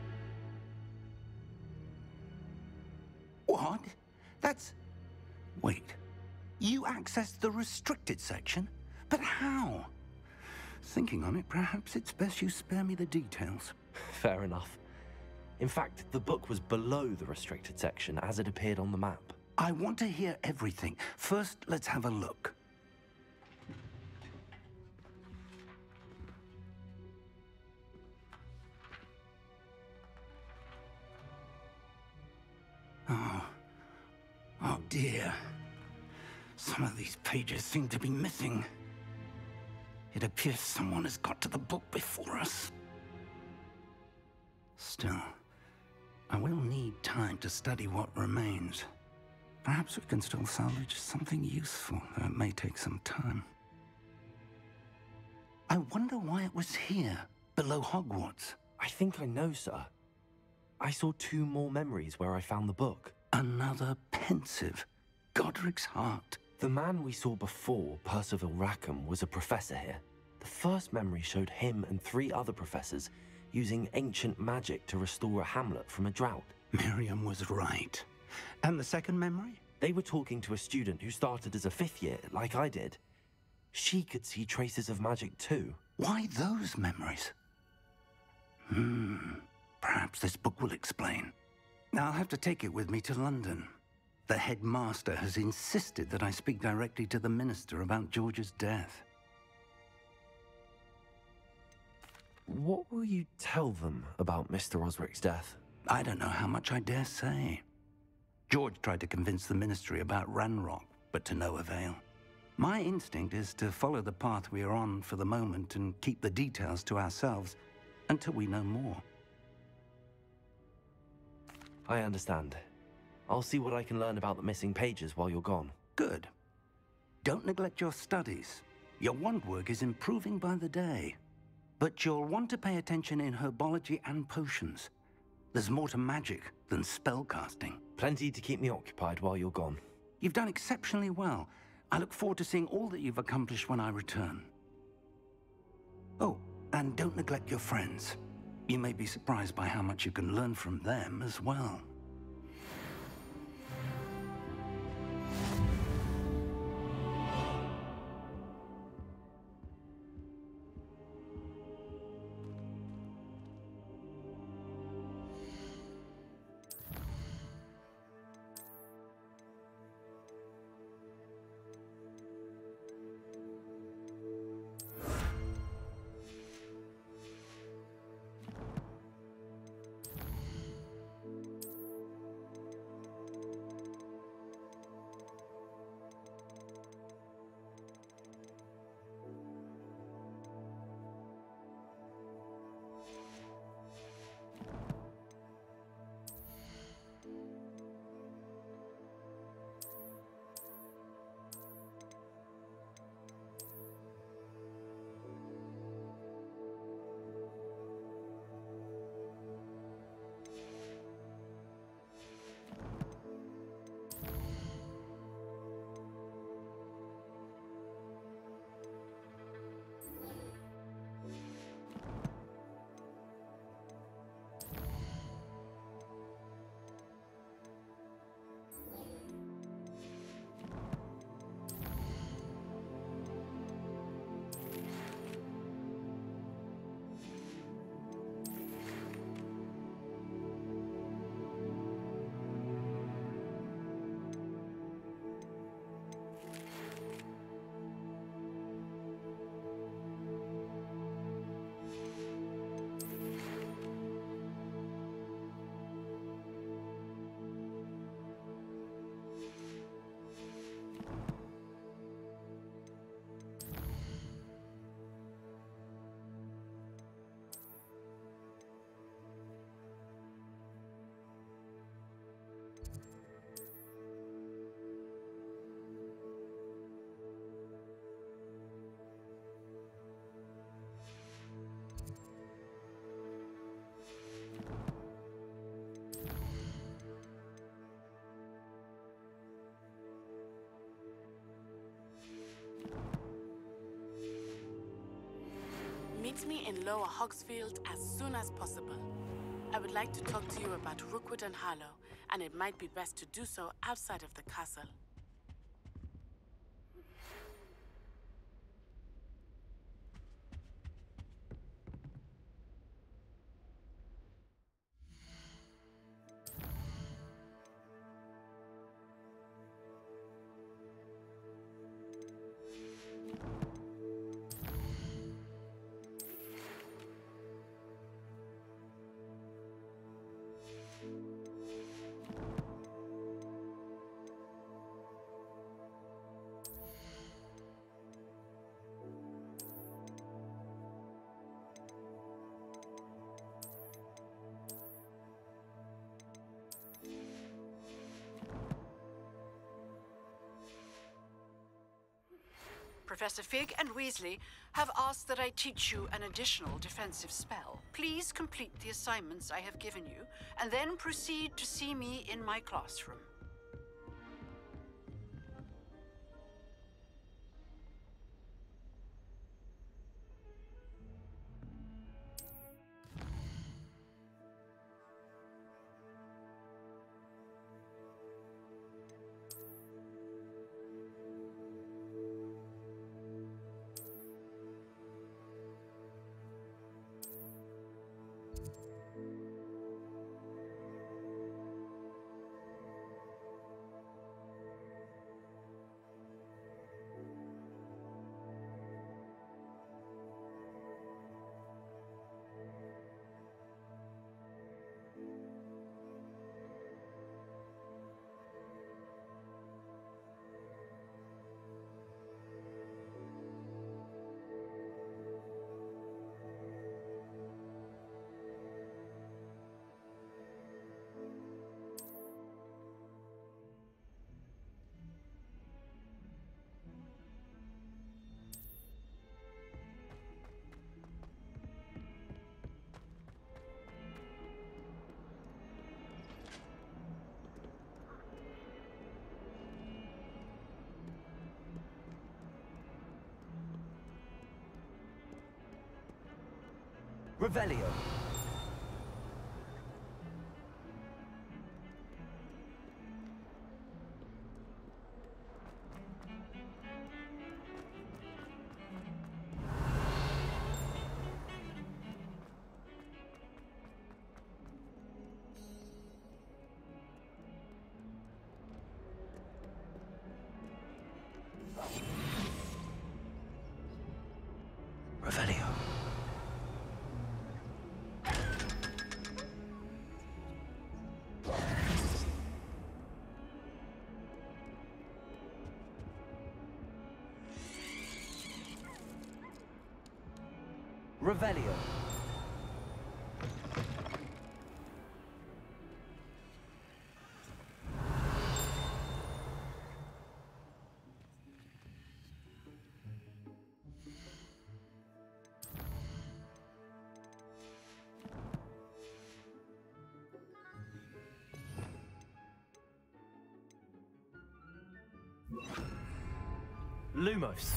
What? That's... Wait. You accessed the restricted section? But how? Thinking on it, perhaps it's best you spare me the details. Fair enough. In fact, the book was below the restricted section as it appeared on the map. I want to hear everything. First, let's have a look. Oh. Oh dear. Some of these pages seem to be missing. It appears someone has got to the book before us. Still, I will need time to study what remains. Perhaps we can still salvage something useful, though it may take some time. I wonder why it was here, below Hogwarts. I think I know, sir. I saw two more memories where I found the book. Another pensive. Godric's heart. The man we saw before, Percival Rackham, was a professor here. The first memory showed him and three other professors using ancient magic to restore a hamlet from a drought. Miriam was right. And the second memory? They were talking to a student who started as a fifth year, like I did. She could see traces of magic too. Why those memories? Hmm. Perhaps this book will explain. I'll have to take it with me to London. The headmaster has insisted that I speak directly to the minister about George's death. What will you tell them about Mister Osric's death? I don't know how much I dare say. George tried to convince the ministry about Ranrock, but to no avail. My instinct is to follow the path we are on for the moment and keep the details to ourselves until we know more. I understand. I'll see what I can learn about the missing pages while you're gone. Good. Don't neglect your studies. Your wand work is improving by the day. But you'll want to pay attention in herbology and potions. There's more to magic than spellcasting. Plenty to keep me occupied while you're gone. You've done exceptionally well. I look forward to seeing all that you've accomplished when I return. Oh, and don't neglect your friends. You may be surprised by how much you can learn from them as well. Meet me in Lower Hogsfield as soon as possible. I would like to talk to you about Rookwood and Harlow, and it might be best to do so outside of the castle. Professor Fig and Weasley have asked that I teach you an additional defensive spell. Please complete the assignments I have given you, and then proceed to see me in my classroom. Revelio. Revelio. Revelio. Lumos.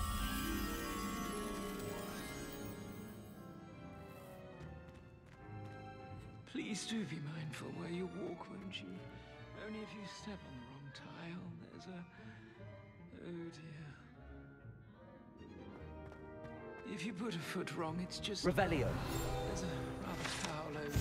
Please do be mindful where you walk, won't you? Only if you step on the wrong tile, there's a... oh dear. If you put a foot wrong, it's just... Revelio. There's a rather foul odor.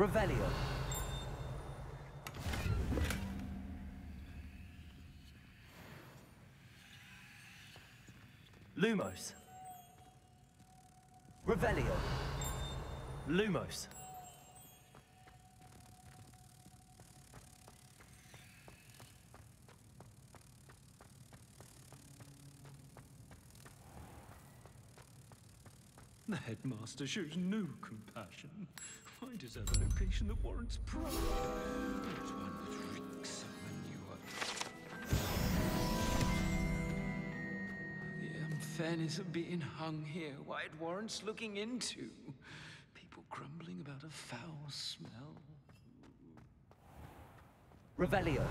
Revelio. Lumos. Revelio. Lumos. The headmaster shows no compassion. I deserve a location that warrants pride, not one that reeks of manure. The unfairness of being hung here, why it warrants looking into. People grumbling about a foul smell. Revelio.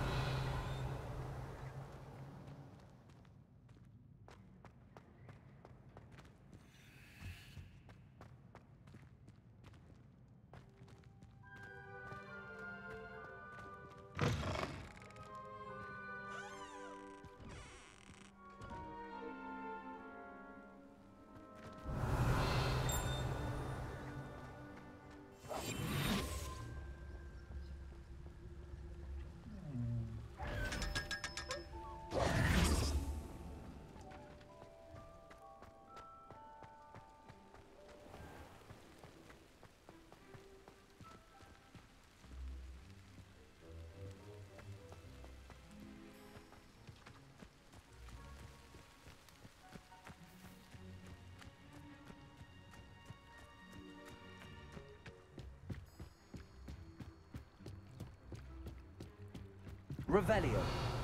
Revelio.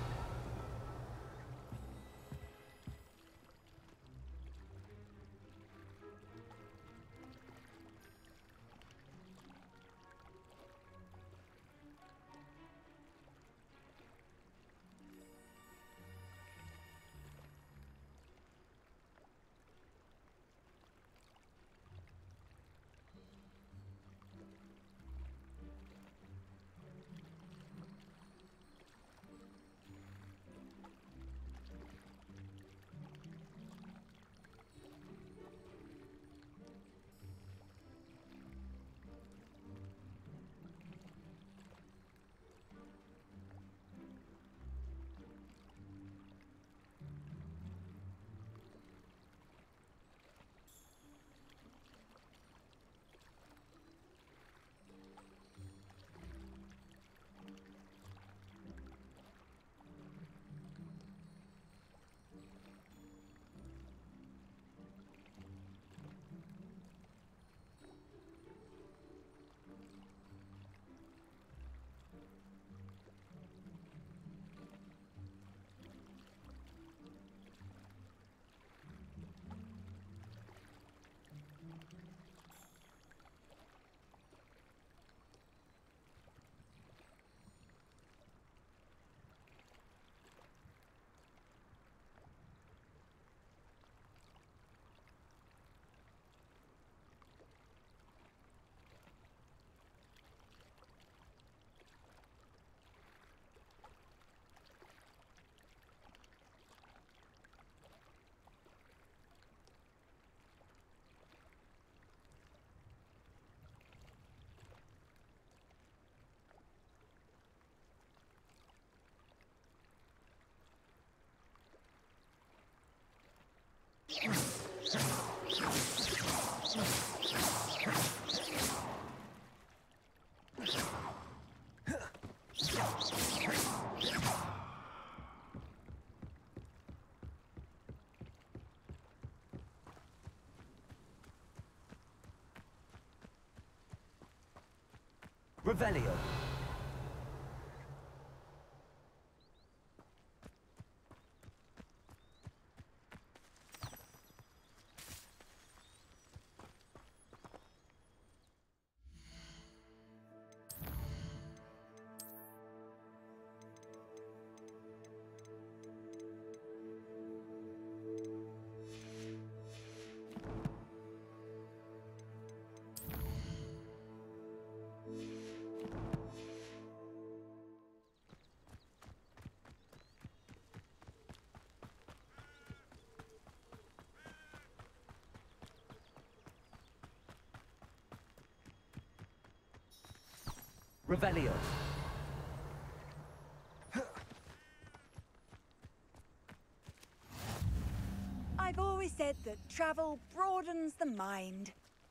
Revelio. Revelio. I've always said that travel broadens the mind.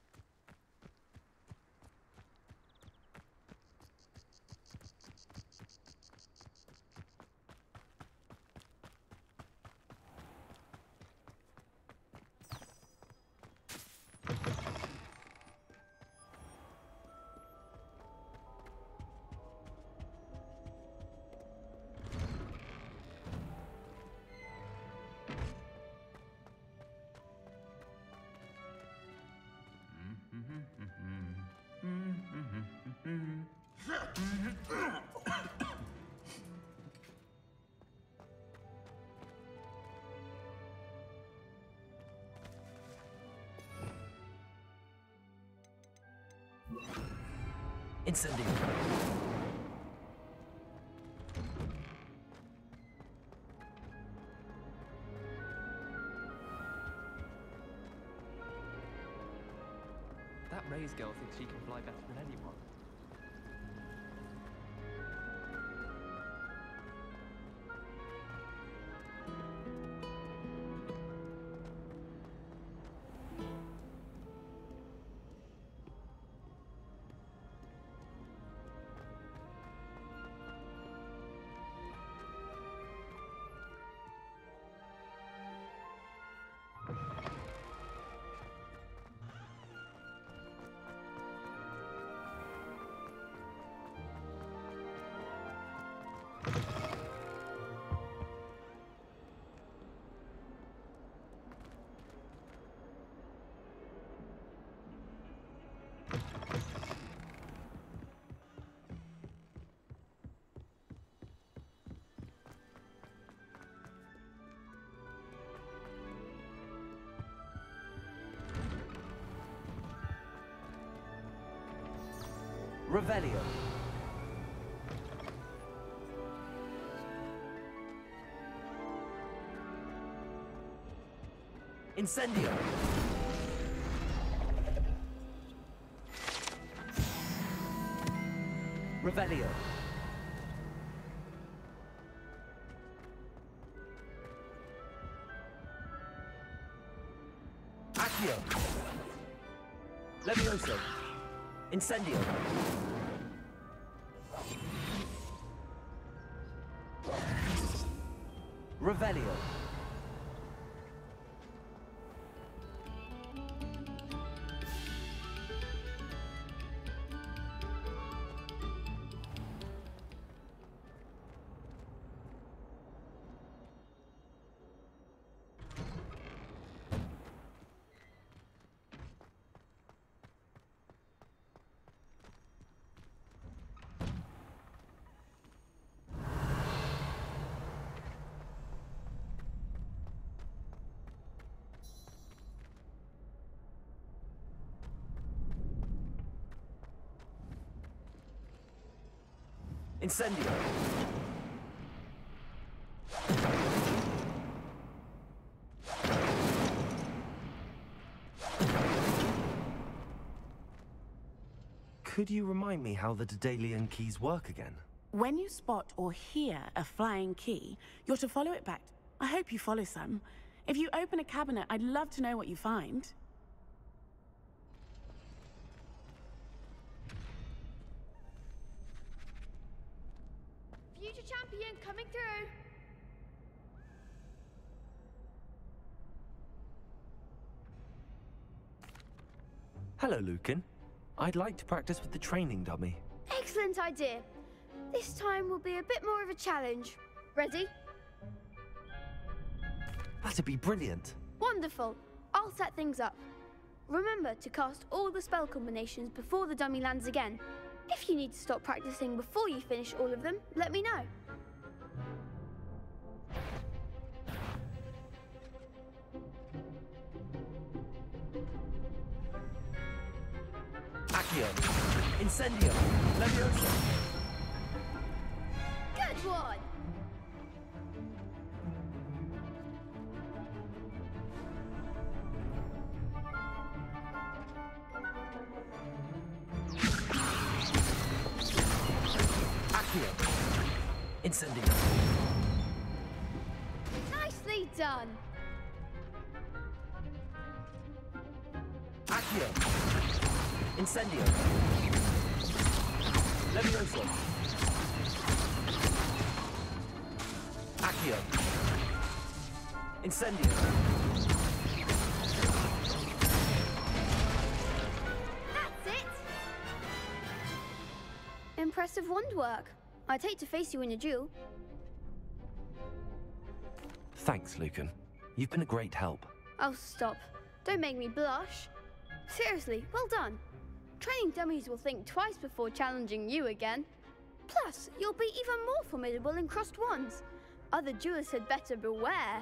Incendio. That Ray's girl thinks she can fly better than anyone. Revelio. Incendio. Revelio. Accio. Levioso. Incendio. Revelio. Incendio. Could you remind me how the Daedalian keys work again? When you spot or hear a flying key, you're to follow it back. I hope you follow some. If you open a cabinet, I'd love to know what you find. Future champion coming through. Hello, Lucan. I'd like to practice with the training dummy. Excellent idea. This time will be a bit more of a challenge. Ready? That'd be brilliant. Wonderful. I'll set things up. Remember to cast all the spell combinations before the dummy lands again. If you need to stop practicing before you finish all of them, let me know. Accio. Incendio. Levioso. Good one! Accio. Incendio. Nicely done. Accio. Incendio. Levioso. Accio. Incendio. That's it! Impressive wand work. I'd hate to face you in a duel. Thanks, Lucan. You've been a great help. Oh, stop. Don't make me blush. Seriously, well done. Training dummies will think twice before challenging you again. Plus, you'll be even more formidable in crossed wands. Other duelists had better beware.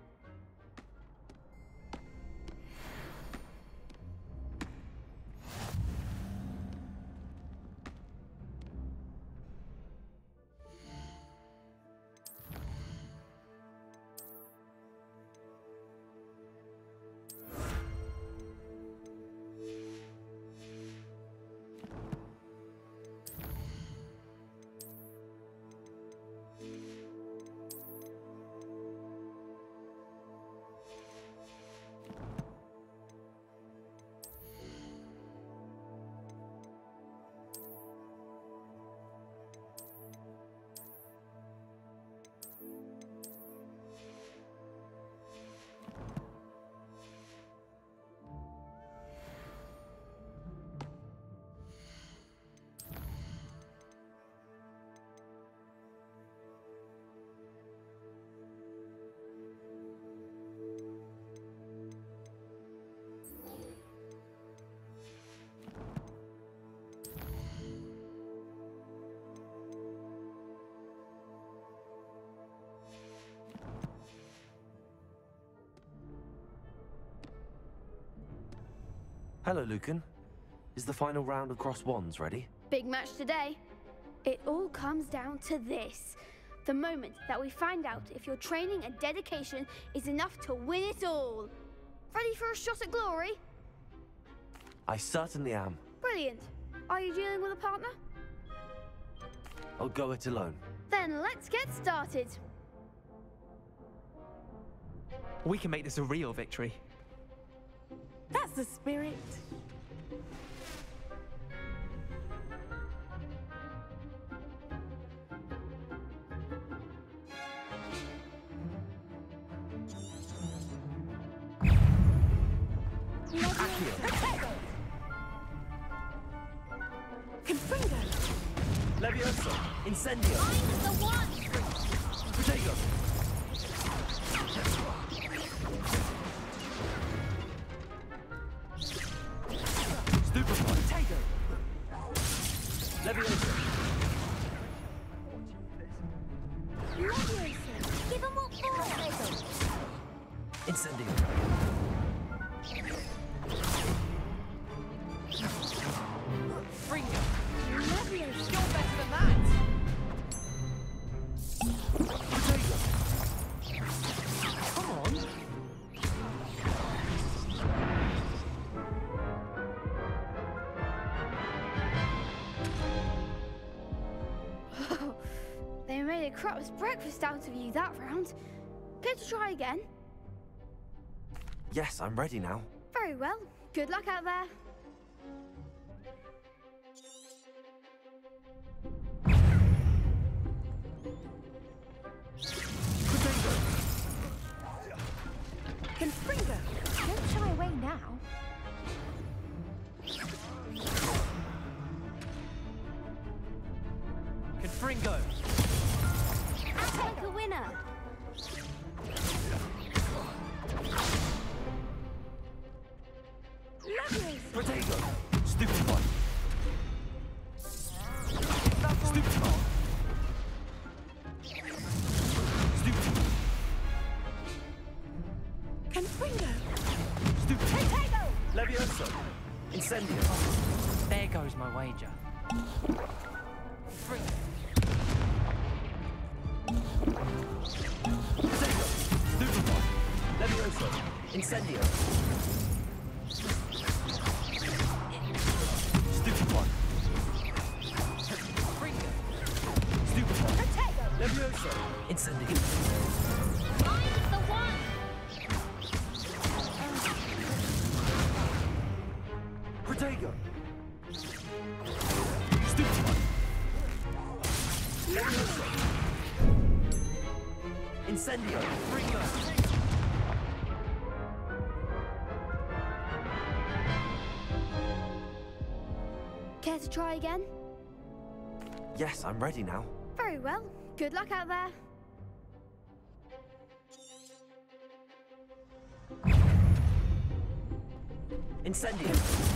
Hello, Lucan. Is the final round of crossed wands ready? Big match today. It all comes down to this. The moment that we find out if your training and dedication is enough to win it all. Ready for a shot at glory? I certainly am. Brilliant. Are you dealing with a partner? I'll go it alone. Then let's get started. We can make this a real victory. That's the spirit. Confringo. Levioso. Incendio. I'm the one. Protego. Stupefy. Protego. Levioso. Levioso. Give him what for. Incendio. Fringo. Levioso. You're better than that. Protego. Come on. They made a crap's breakfast out of you that round. Care to try again? Yes, I'm ready now. Very well. Good luck out there. Confringo, don't shy away now. Confringo. Act like a winner. Lovely. Protego. Stupefy. Stupefy. Stupefy. Confringo. Stupefy. Protego. Levioso. Incendio. There goes my wager. Fringo. Protego. Stupefy. Levioso. Incendio. Stupefy. Fringo. Levioso! Incendio! Find the one! Protego! Stupefy! Levioso! Incendio! Ringo! Care to try again? Yes, I'm ready now. Very well. Good luck out there. Incendio!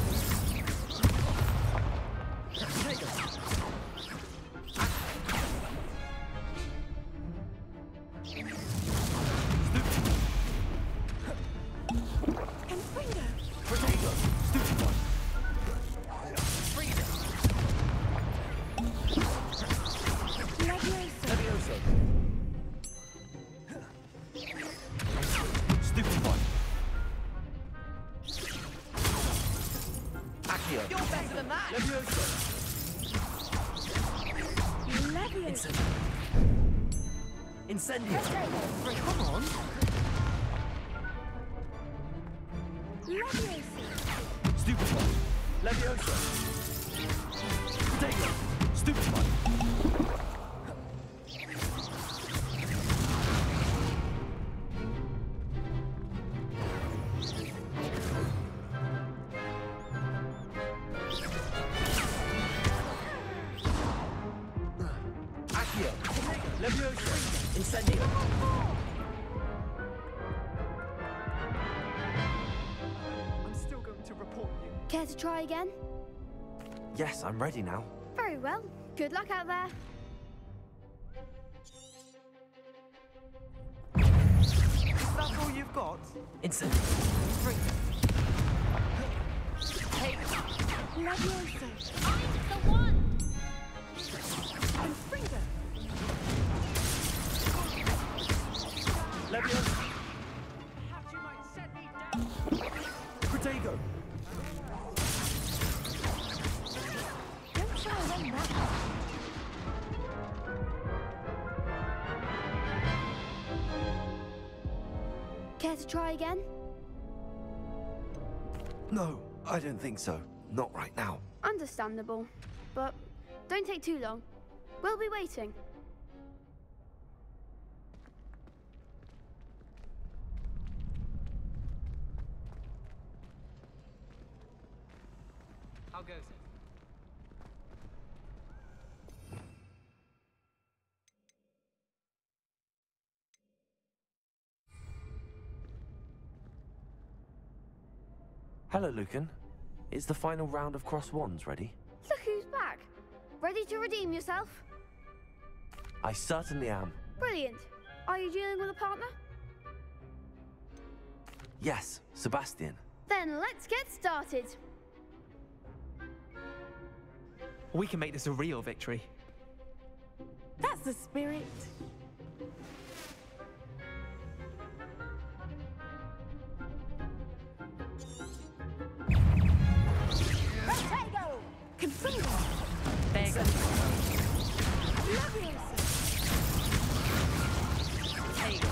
Protego! Stupefy! Levioso! Stupefy! Accio! You're better than that! Levioso! Incendio! Incendio! Come on! Stupefy! Levioso! Protego! Stupefy! Accio! Levioso! Incendio! I'm still going to report you. Care to try again? Yes, I'm ready now. Very well. Good luck out there. Is that all you've got? Incendio! Levioso! Find the one! Confringo! Levioso! Perhaps you might set me down! Protego! Don't try and run that. Care to try again? No, I don't think so. Not right now. Understandable. But don't take too long. We'll be waiting. How goes it? Hello, Lucan. Is the final round of Cross Wands ready? Look who's back. Ready to redeem yourself? I certainly am. Brilliant. Are you dealing with a partner? Yes, Sebastian. Then let's get started. We can make this a real victory. That's the spirit. Protego! Confringo! There you go. Levioso! There you go.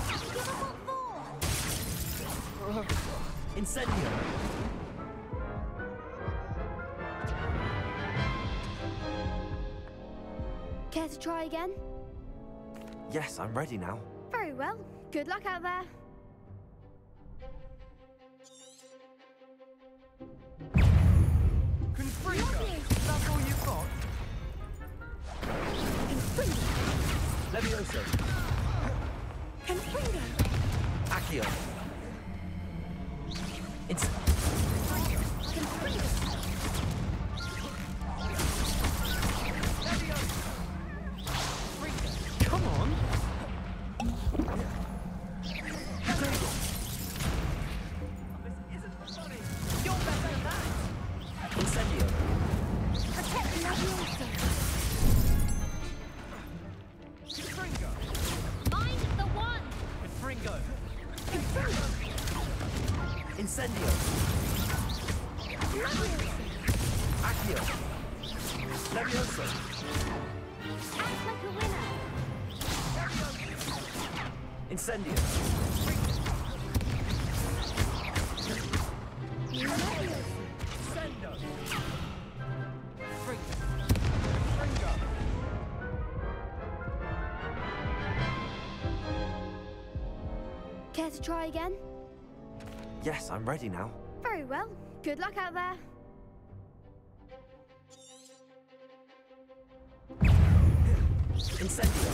Incendio! Care to try again? Yes, I'm ready now. Very well. Good luck out there. Confringo! That's all you've got? Confringo! Levioso! Confringo! Accio! Inc- Confringo! Come on! This isn't funny! You're better than that! Incendio! Protect Levioso! Confringo! Find the one! Confringo! Confringo! Incendio! Levioso! Accio! Levioso! Act like a winner! Incendio. Sendo. Fringo. Fringo. Care to try again? Yes, I'm ready now. Very well. Good luck out there. Incendio.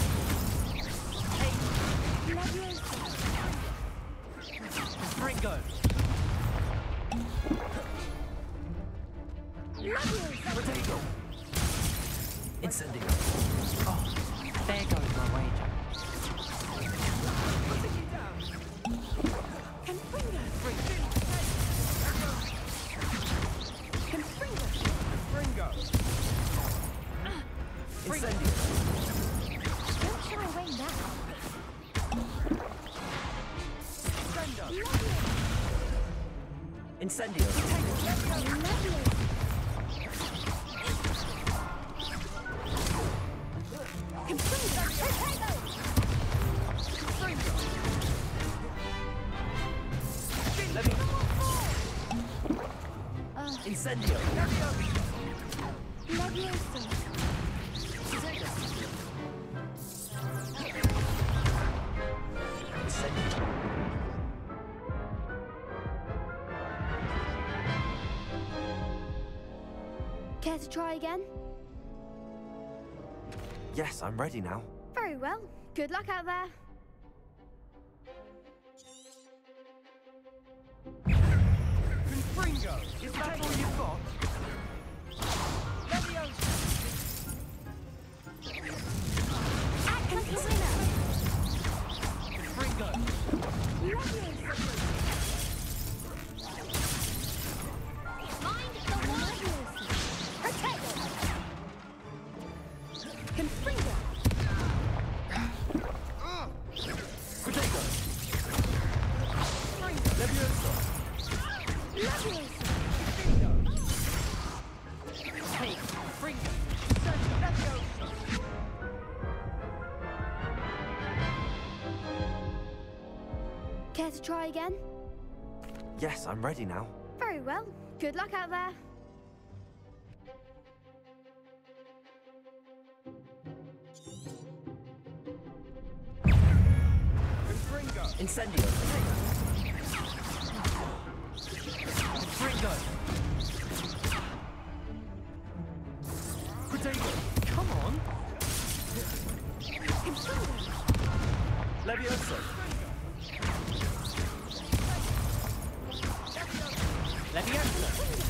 Fringo. Protego. Incendio. Oh, there goes my wager. Confringo. Confringo. Fringo. Incendio. Don't shy away now. Incendio. Incendio. Care to try again? Yes, I'm ready now. Very well. Good luck out there. Confringo. Is that all you've got? Leviosa. Confringo. Mind the waters. Protego. Confringo. Protego. Leviosa. Hey, Fringo. Care to try again? Yes, I'm ready now. Very well. Good luck out there. Incendio. Fringo. Protego. Come on. Leviosa. Leviosa.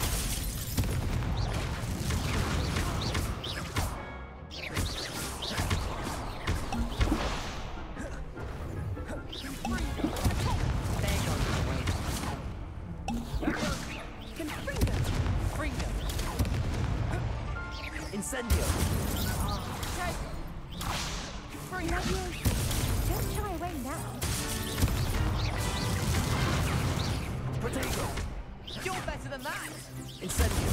Incendio. Don't shy away now. Protego. You're better than that. Incendio.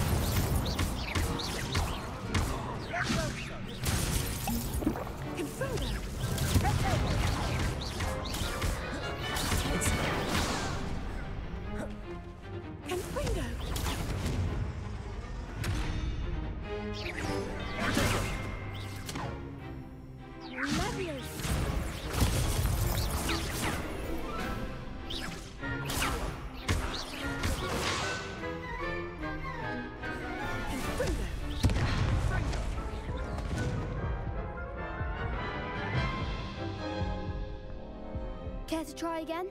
Care to try again?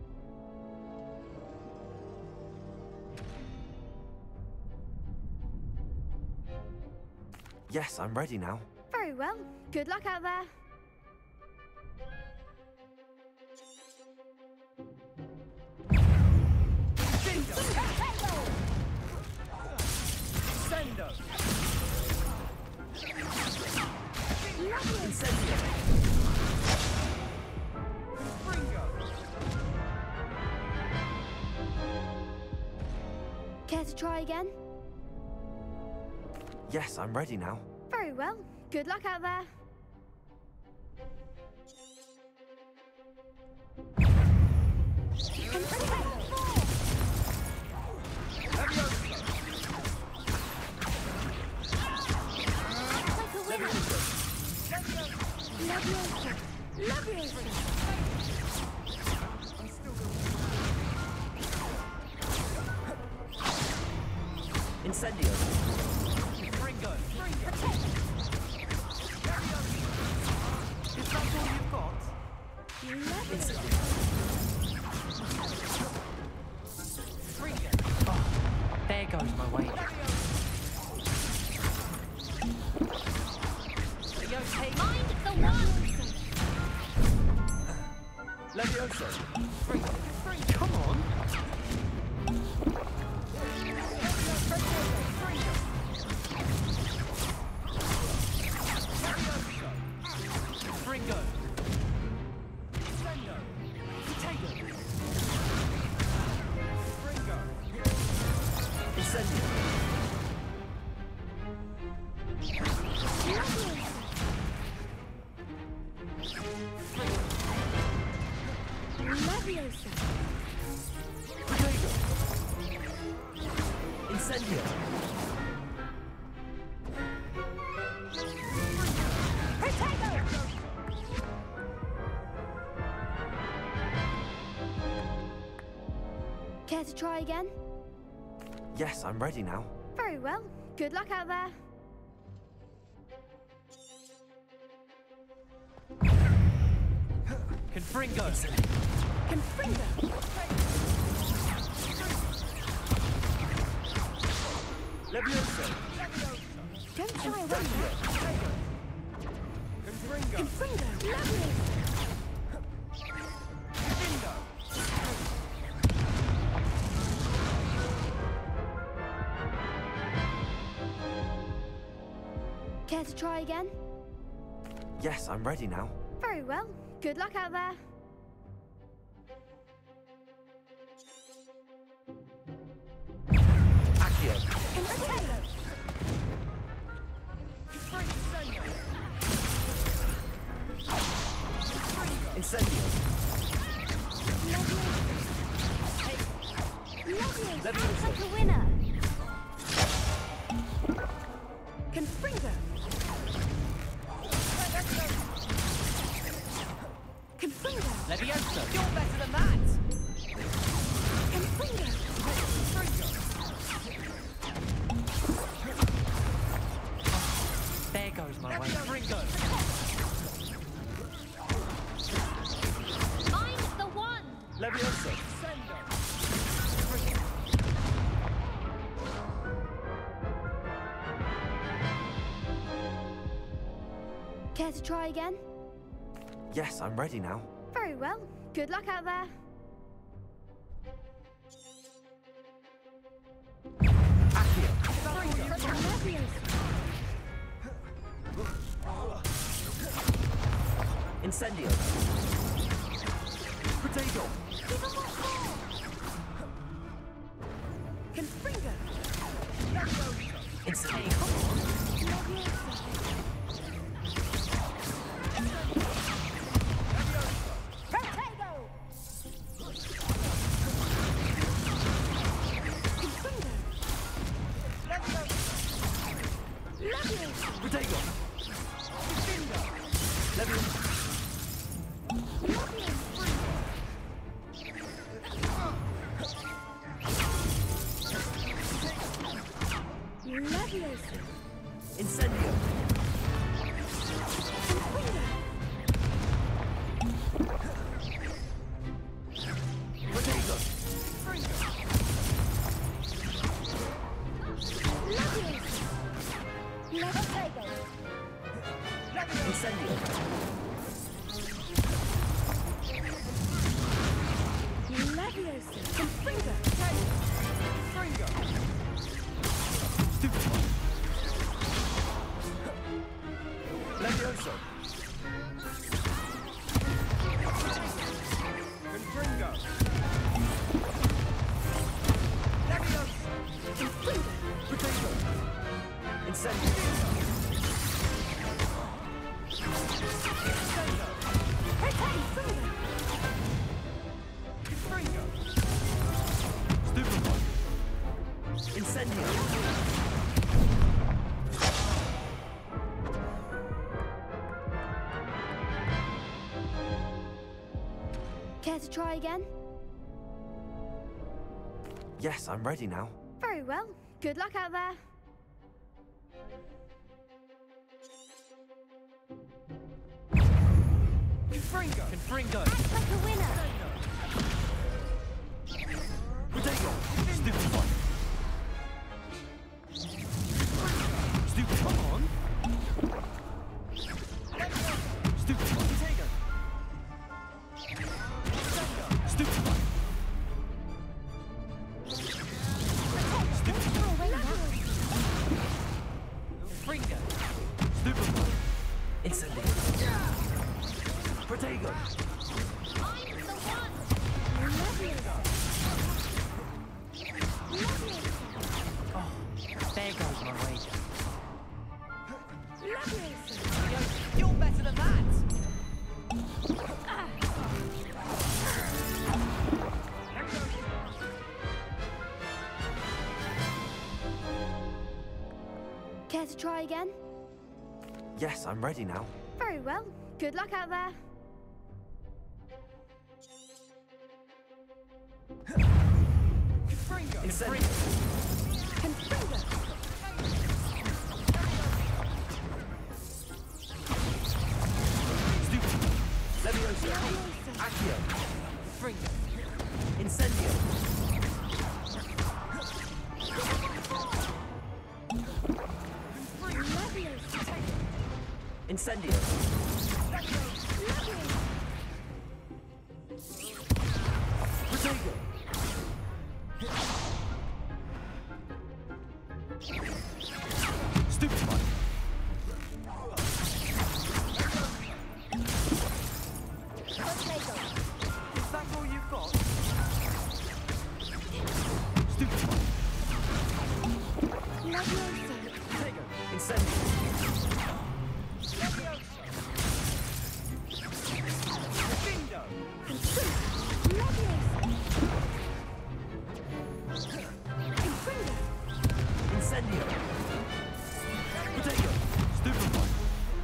Yes, I'm ready now. Very well. Good luck out there. Sendo. Incendio. Fringo. Care to try again? Yes, I'm ready now. Very well. Good luck out there. Leviosa! Leviosa! I'm still going. Incendio. Fringo. Fringo. Is that all you've got? Incendio. Fringo. Oh, there goes my way. Mind the one! Leviosa. Fringo. Come on. Fringo. Sendo. Potato. Fringo. Incendio. Leviosa! Potato. Incendio. Care to try again? Yes, I'm ready now. Very well. Good luck out there. Confringo. Confringo! Leviosa. Don't shy away. Confringo. Confringo! Leviosa! Bingo. Care to try again? Yes, I'm ready now. Very well. Good luck out there. Accio. Incendio. Leviosa! Leviosa. Like a winner! Confringo! Confringo! Leviosa. You're better than that. Confringo! There goes my way. Fringo. Mind the one! Leviosa. Care to try again? Yes, I'm ready now. Very well. Good luck out there. Accio. Incendio. Potato. Confringo! Incendio. Potato. Leviosa. Leviosa! Incendio. Potato. Incendio. Care to try again? Yes, I'm ready now. Very well. Good luck out there. Confringo! Confringo! Act like a winner! Protego! Stupid one! Stupid, come on! Stupid one! Protego! Stupid one! Stupid one! Confringo! Stupid one! Instantly! Protego! Oh, there goes my wager. You're better than that! Care to try again? Yes, I'm ready now. Very well. Good luck out there. Confringo! Incendio! Confringo! Stupid! Leviosa! Accio! Confringo! Incendio! Incendio! Protego! Stupid one! Is that all you've got? Stupid one! Protego! Incendio! Bingo! Incendio! Protego! Stupid one!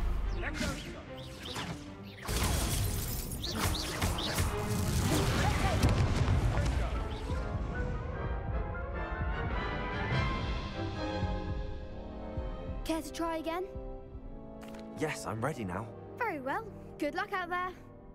Care to try again? Yes, I'm ready now. Very well. Good luck out there.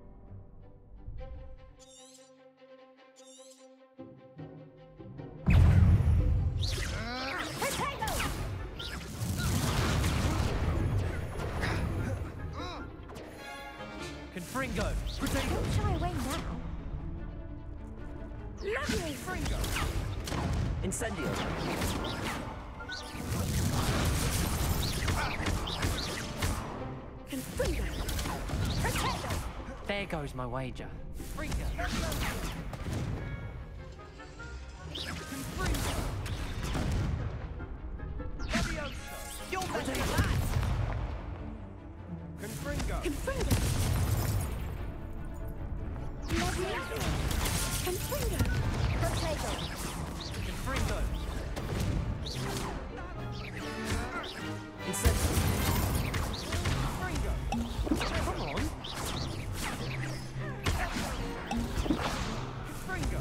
Confringo! Protego! Don't shy away now. Lovely! Confringo! Incendio! Confringo! Protego! There goes my wager. Confringo! Confringo! Leviosa! You're better than that! Confringo! Confringo! Leviosa! Confringo! Protego! Confringo! Incendio! Confringo! Come on! Confringo!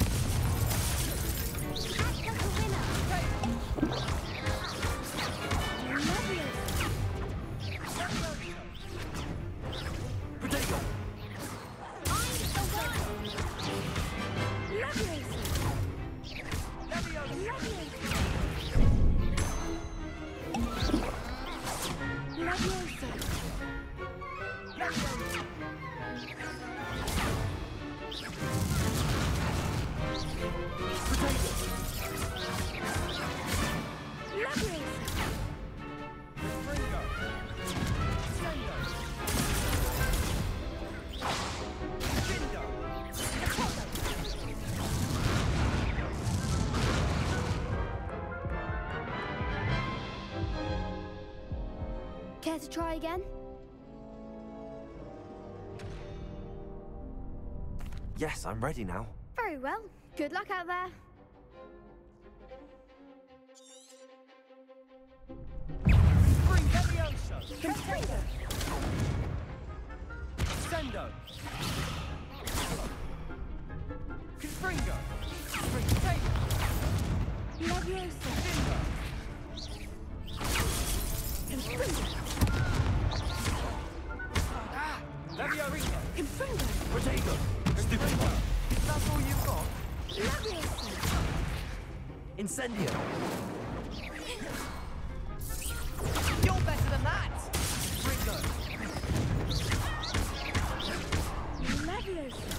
Act like a winner! Leviosa! Protego! I'm the one! Leviosa! Leviosa! Leviosa! Care to try again? Yes, I'm ready now. Very well. Good luck out there. Leviosa! Confringo! Sendo! Leviosa. Confringo. Ah! Leviosa. Confringo. Protego. Stupid. Is that all you've got? Leviosa. Incendio. You're better than that! Ringo. Leviosa.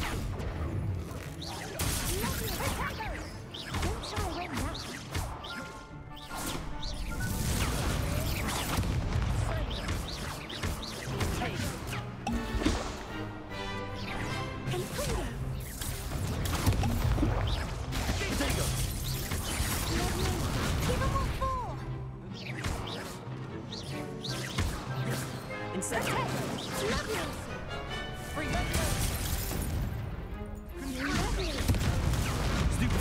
Leviosa. Don't try to win that. Confringo. Protego. Give him what for! Incendio. Leviosa. Free. Stupid.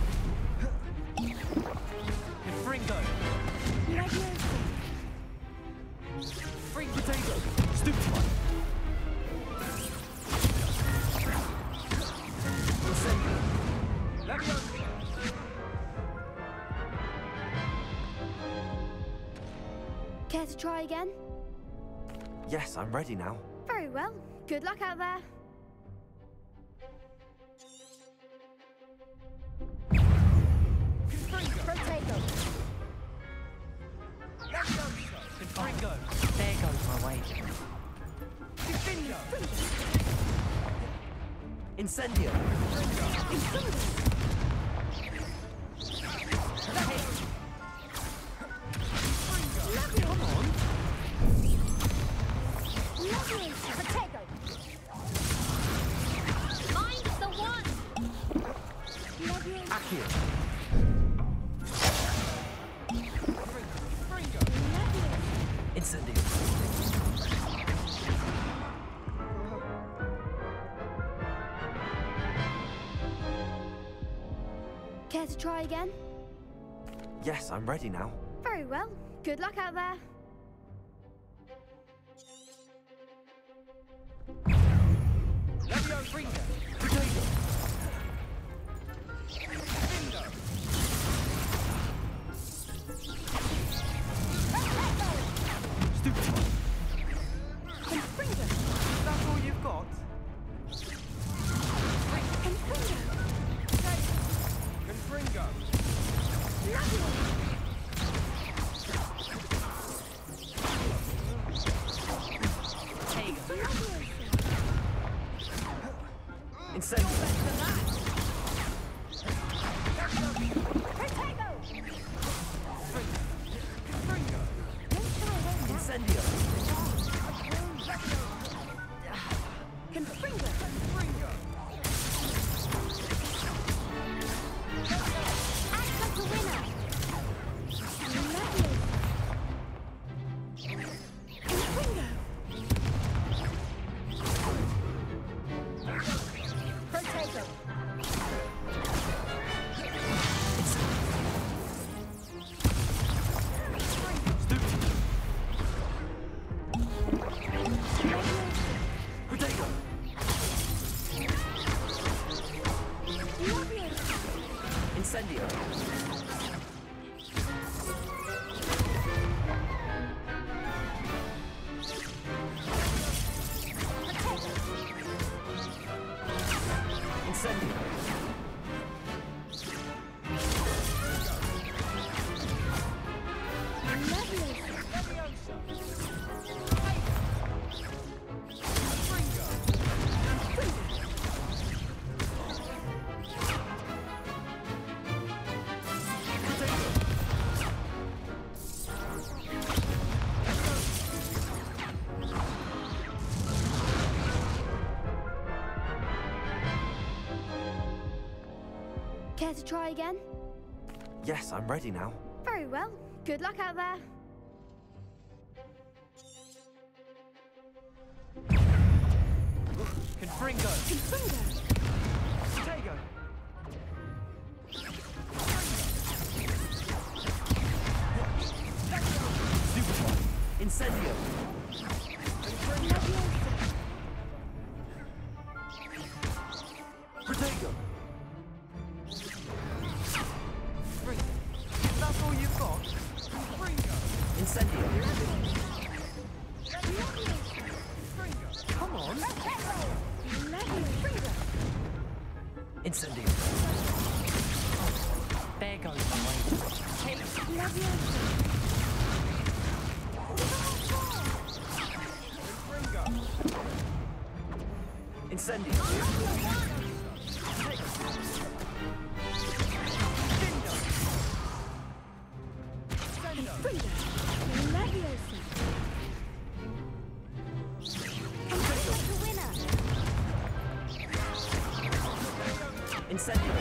Confringo. Leviosa. Free. Protego. Stupid one. Incendio. Leviosa. Care to try again? Yes, I'm ready now. Very well. Good luck out there. Protego. Confringo. There goes my wager. Confringo. Incendio. Come on. Protego. Mind the one. Accio. Incendio. Care to try again? Yes, I'm ready now. Very well. Good luck out there. Levio Fringo. Protego. Confringo. Stupid one. Confringo. Is that all you've got? Confringo. Confringo. Incendio. Incendio. Confringo. Act like a winner. Confringo. Protego. Protego. Incendio. Incendio. Care to try again? Yes, I'm ready now. Very well. Good luck out there. Confringo. Confringo. Protego. Stupid one. Incendio. Protego. Incendio. There goes my way. Incendio. Incendio.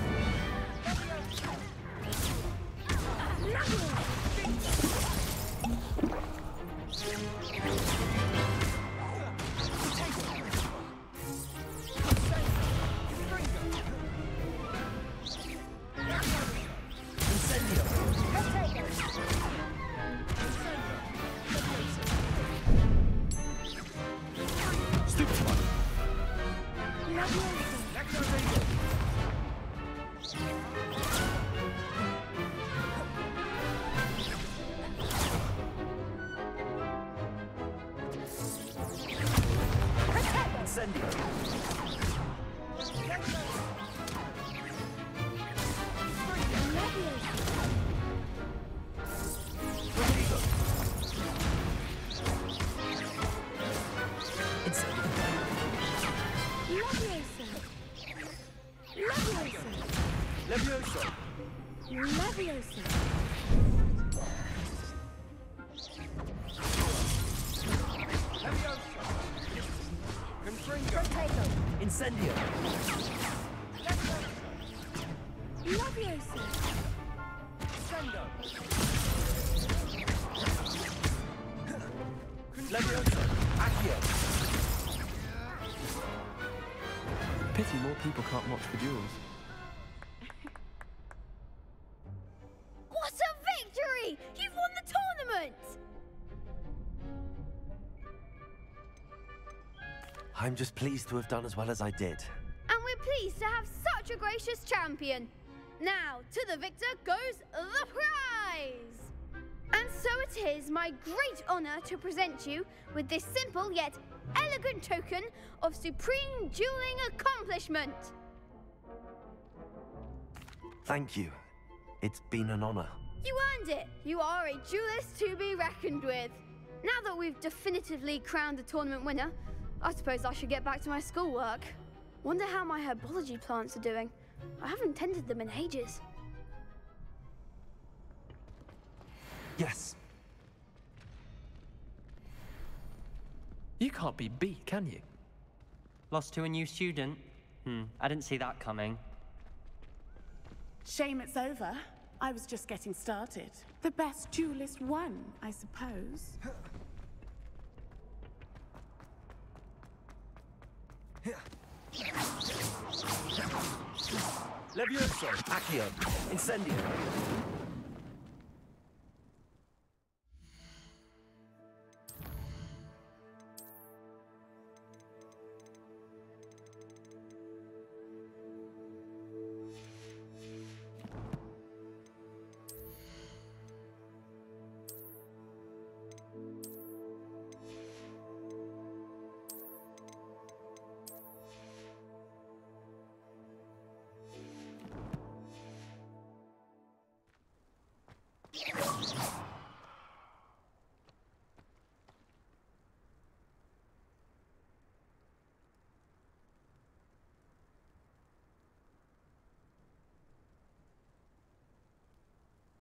Incendio. Leviosa. Sendo. Leviosa. Accio. Pity more people can't watch the duels. What a victory! You've won the tournament! I'm just pleased to have done as well as I did. And we're pleased to have such a gracious champion. Now, to the victor goes the prize! And so it is my great honor to present you with this simple yet elegant token of supreme dueling accomplishment. Thank you. It's been an honor. You earned it. You are a duelist to be reckoned with. Now that we've definitively crowned the tournament winner, I suppose I should get back to my schoolwork. Wonder how my herbology plants are doing. I haven't tended them in ages. Yes. You can't be beat, can you? Lost to a new student? Hmm, I didn't see that coming. Shame it's over. I was just getting started. The best duelist won, I suppose. Levioso. Accio. Incendio.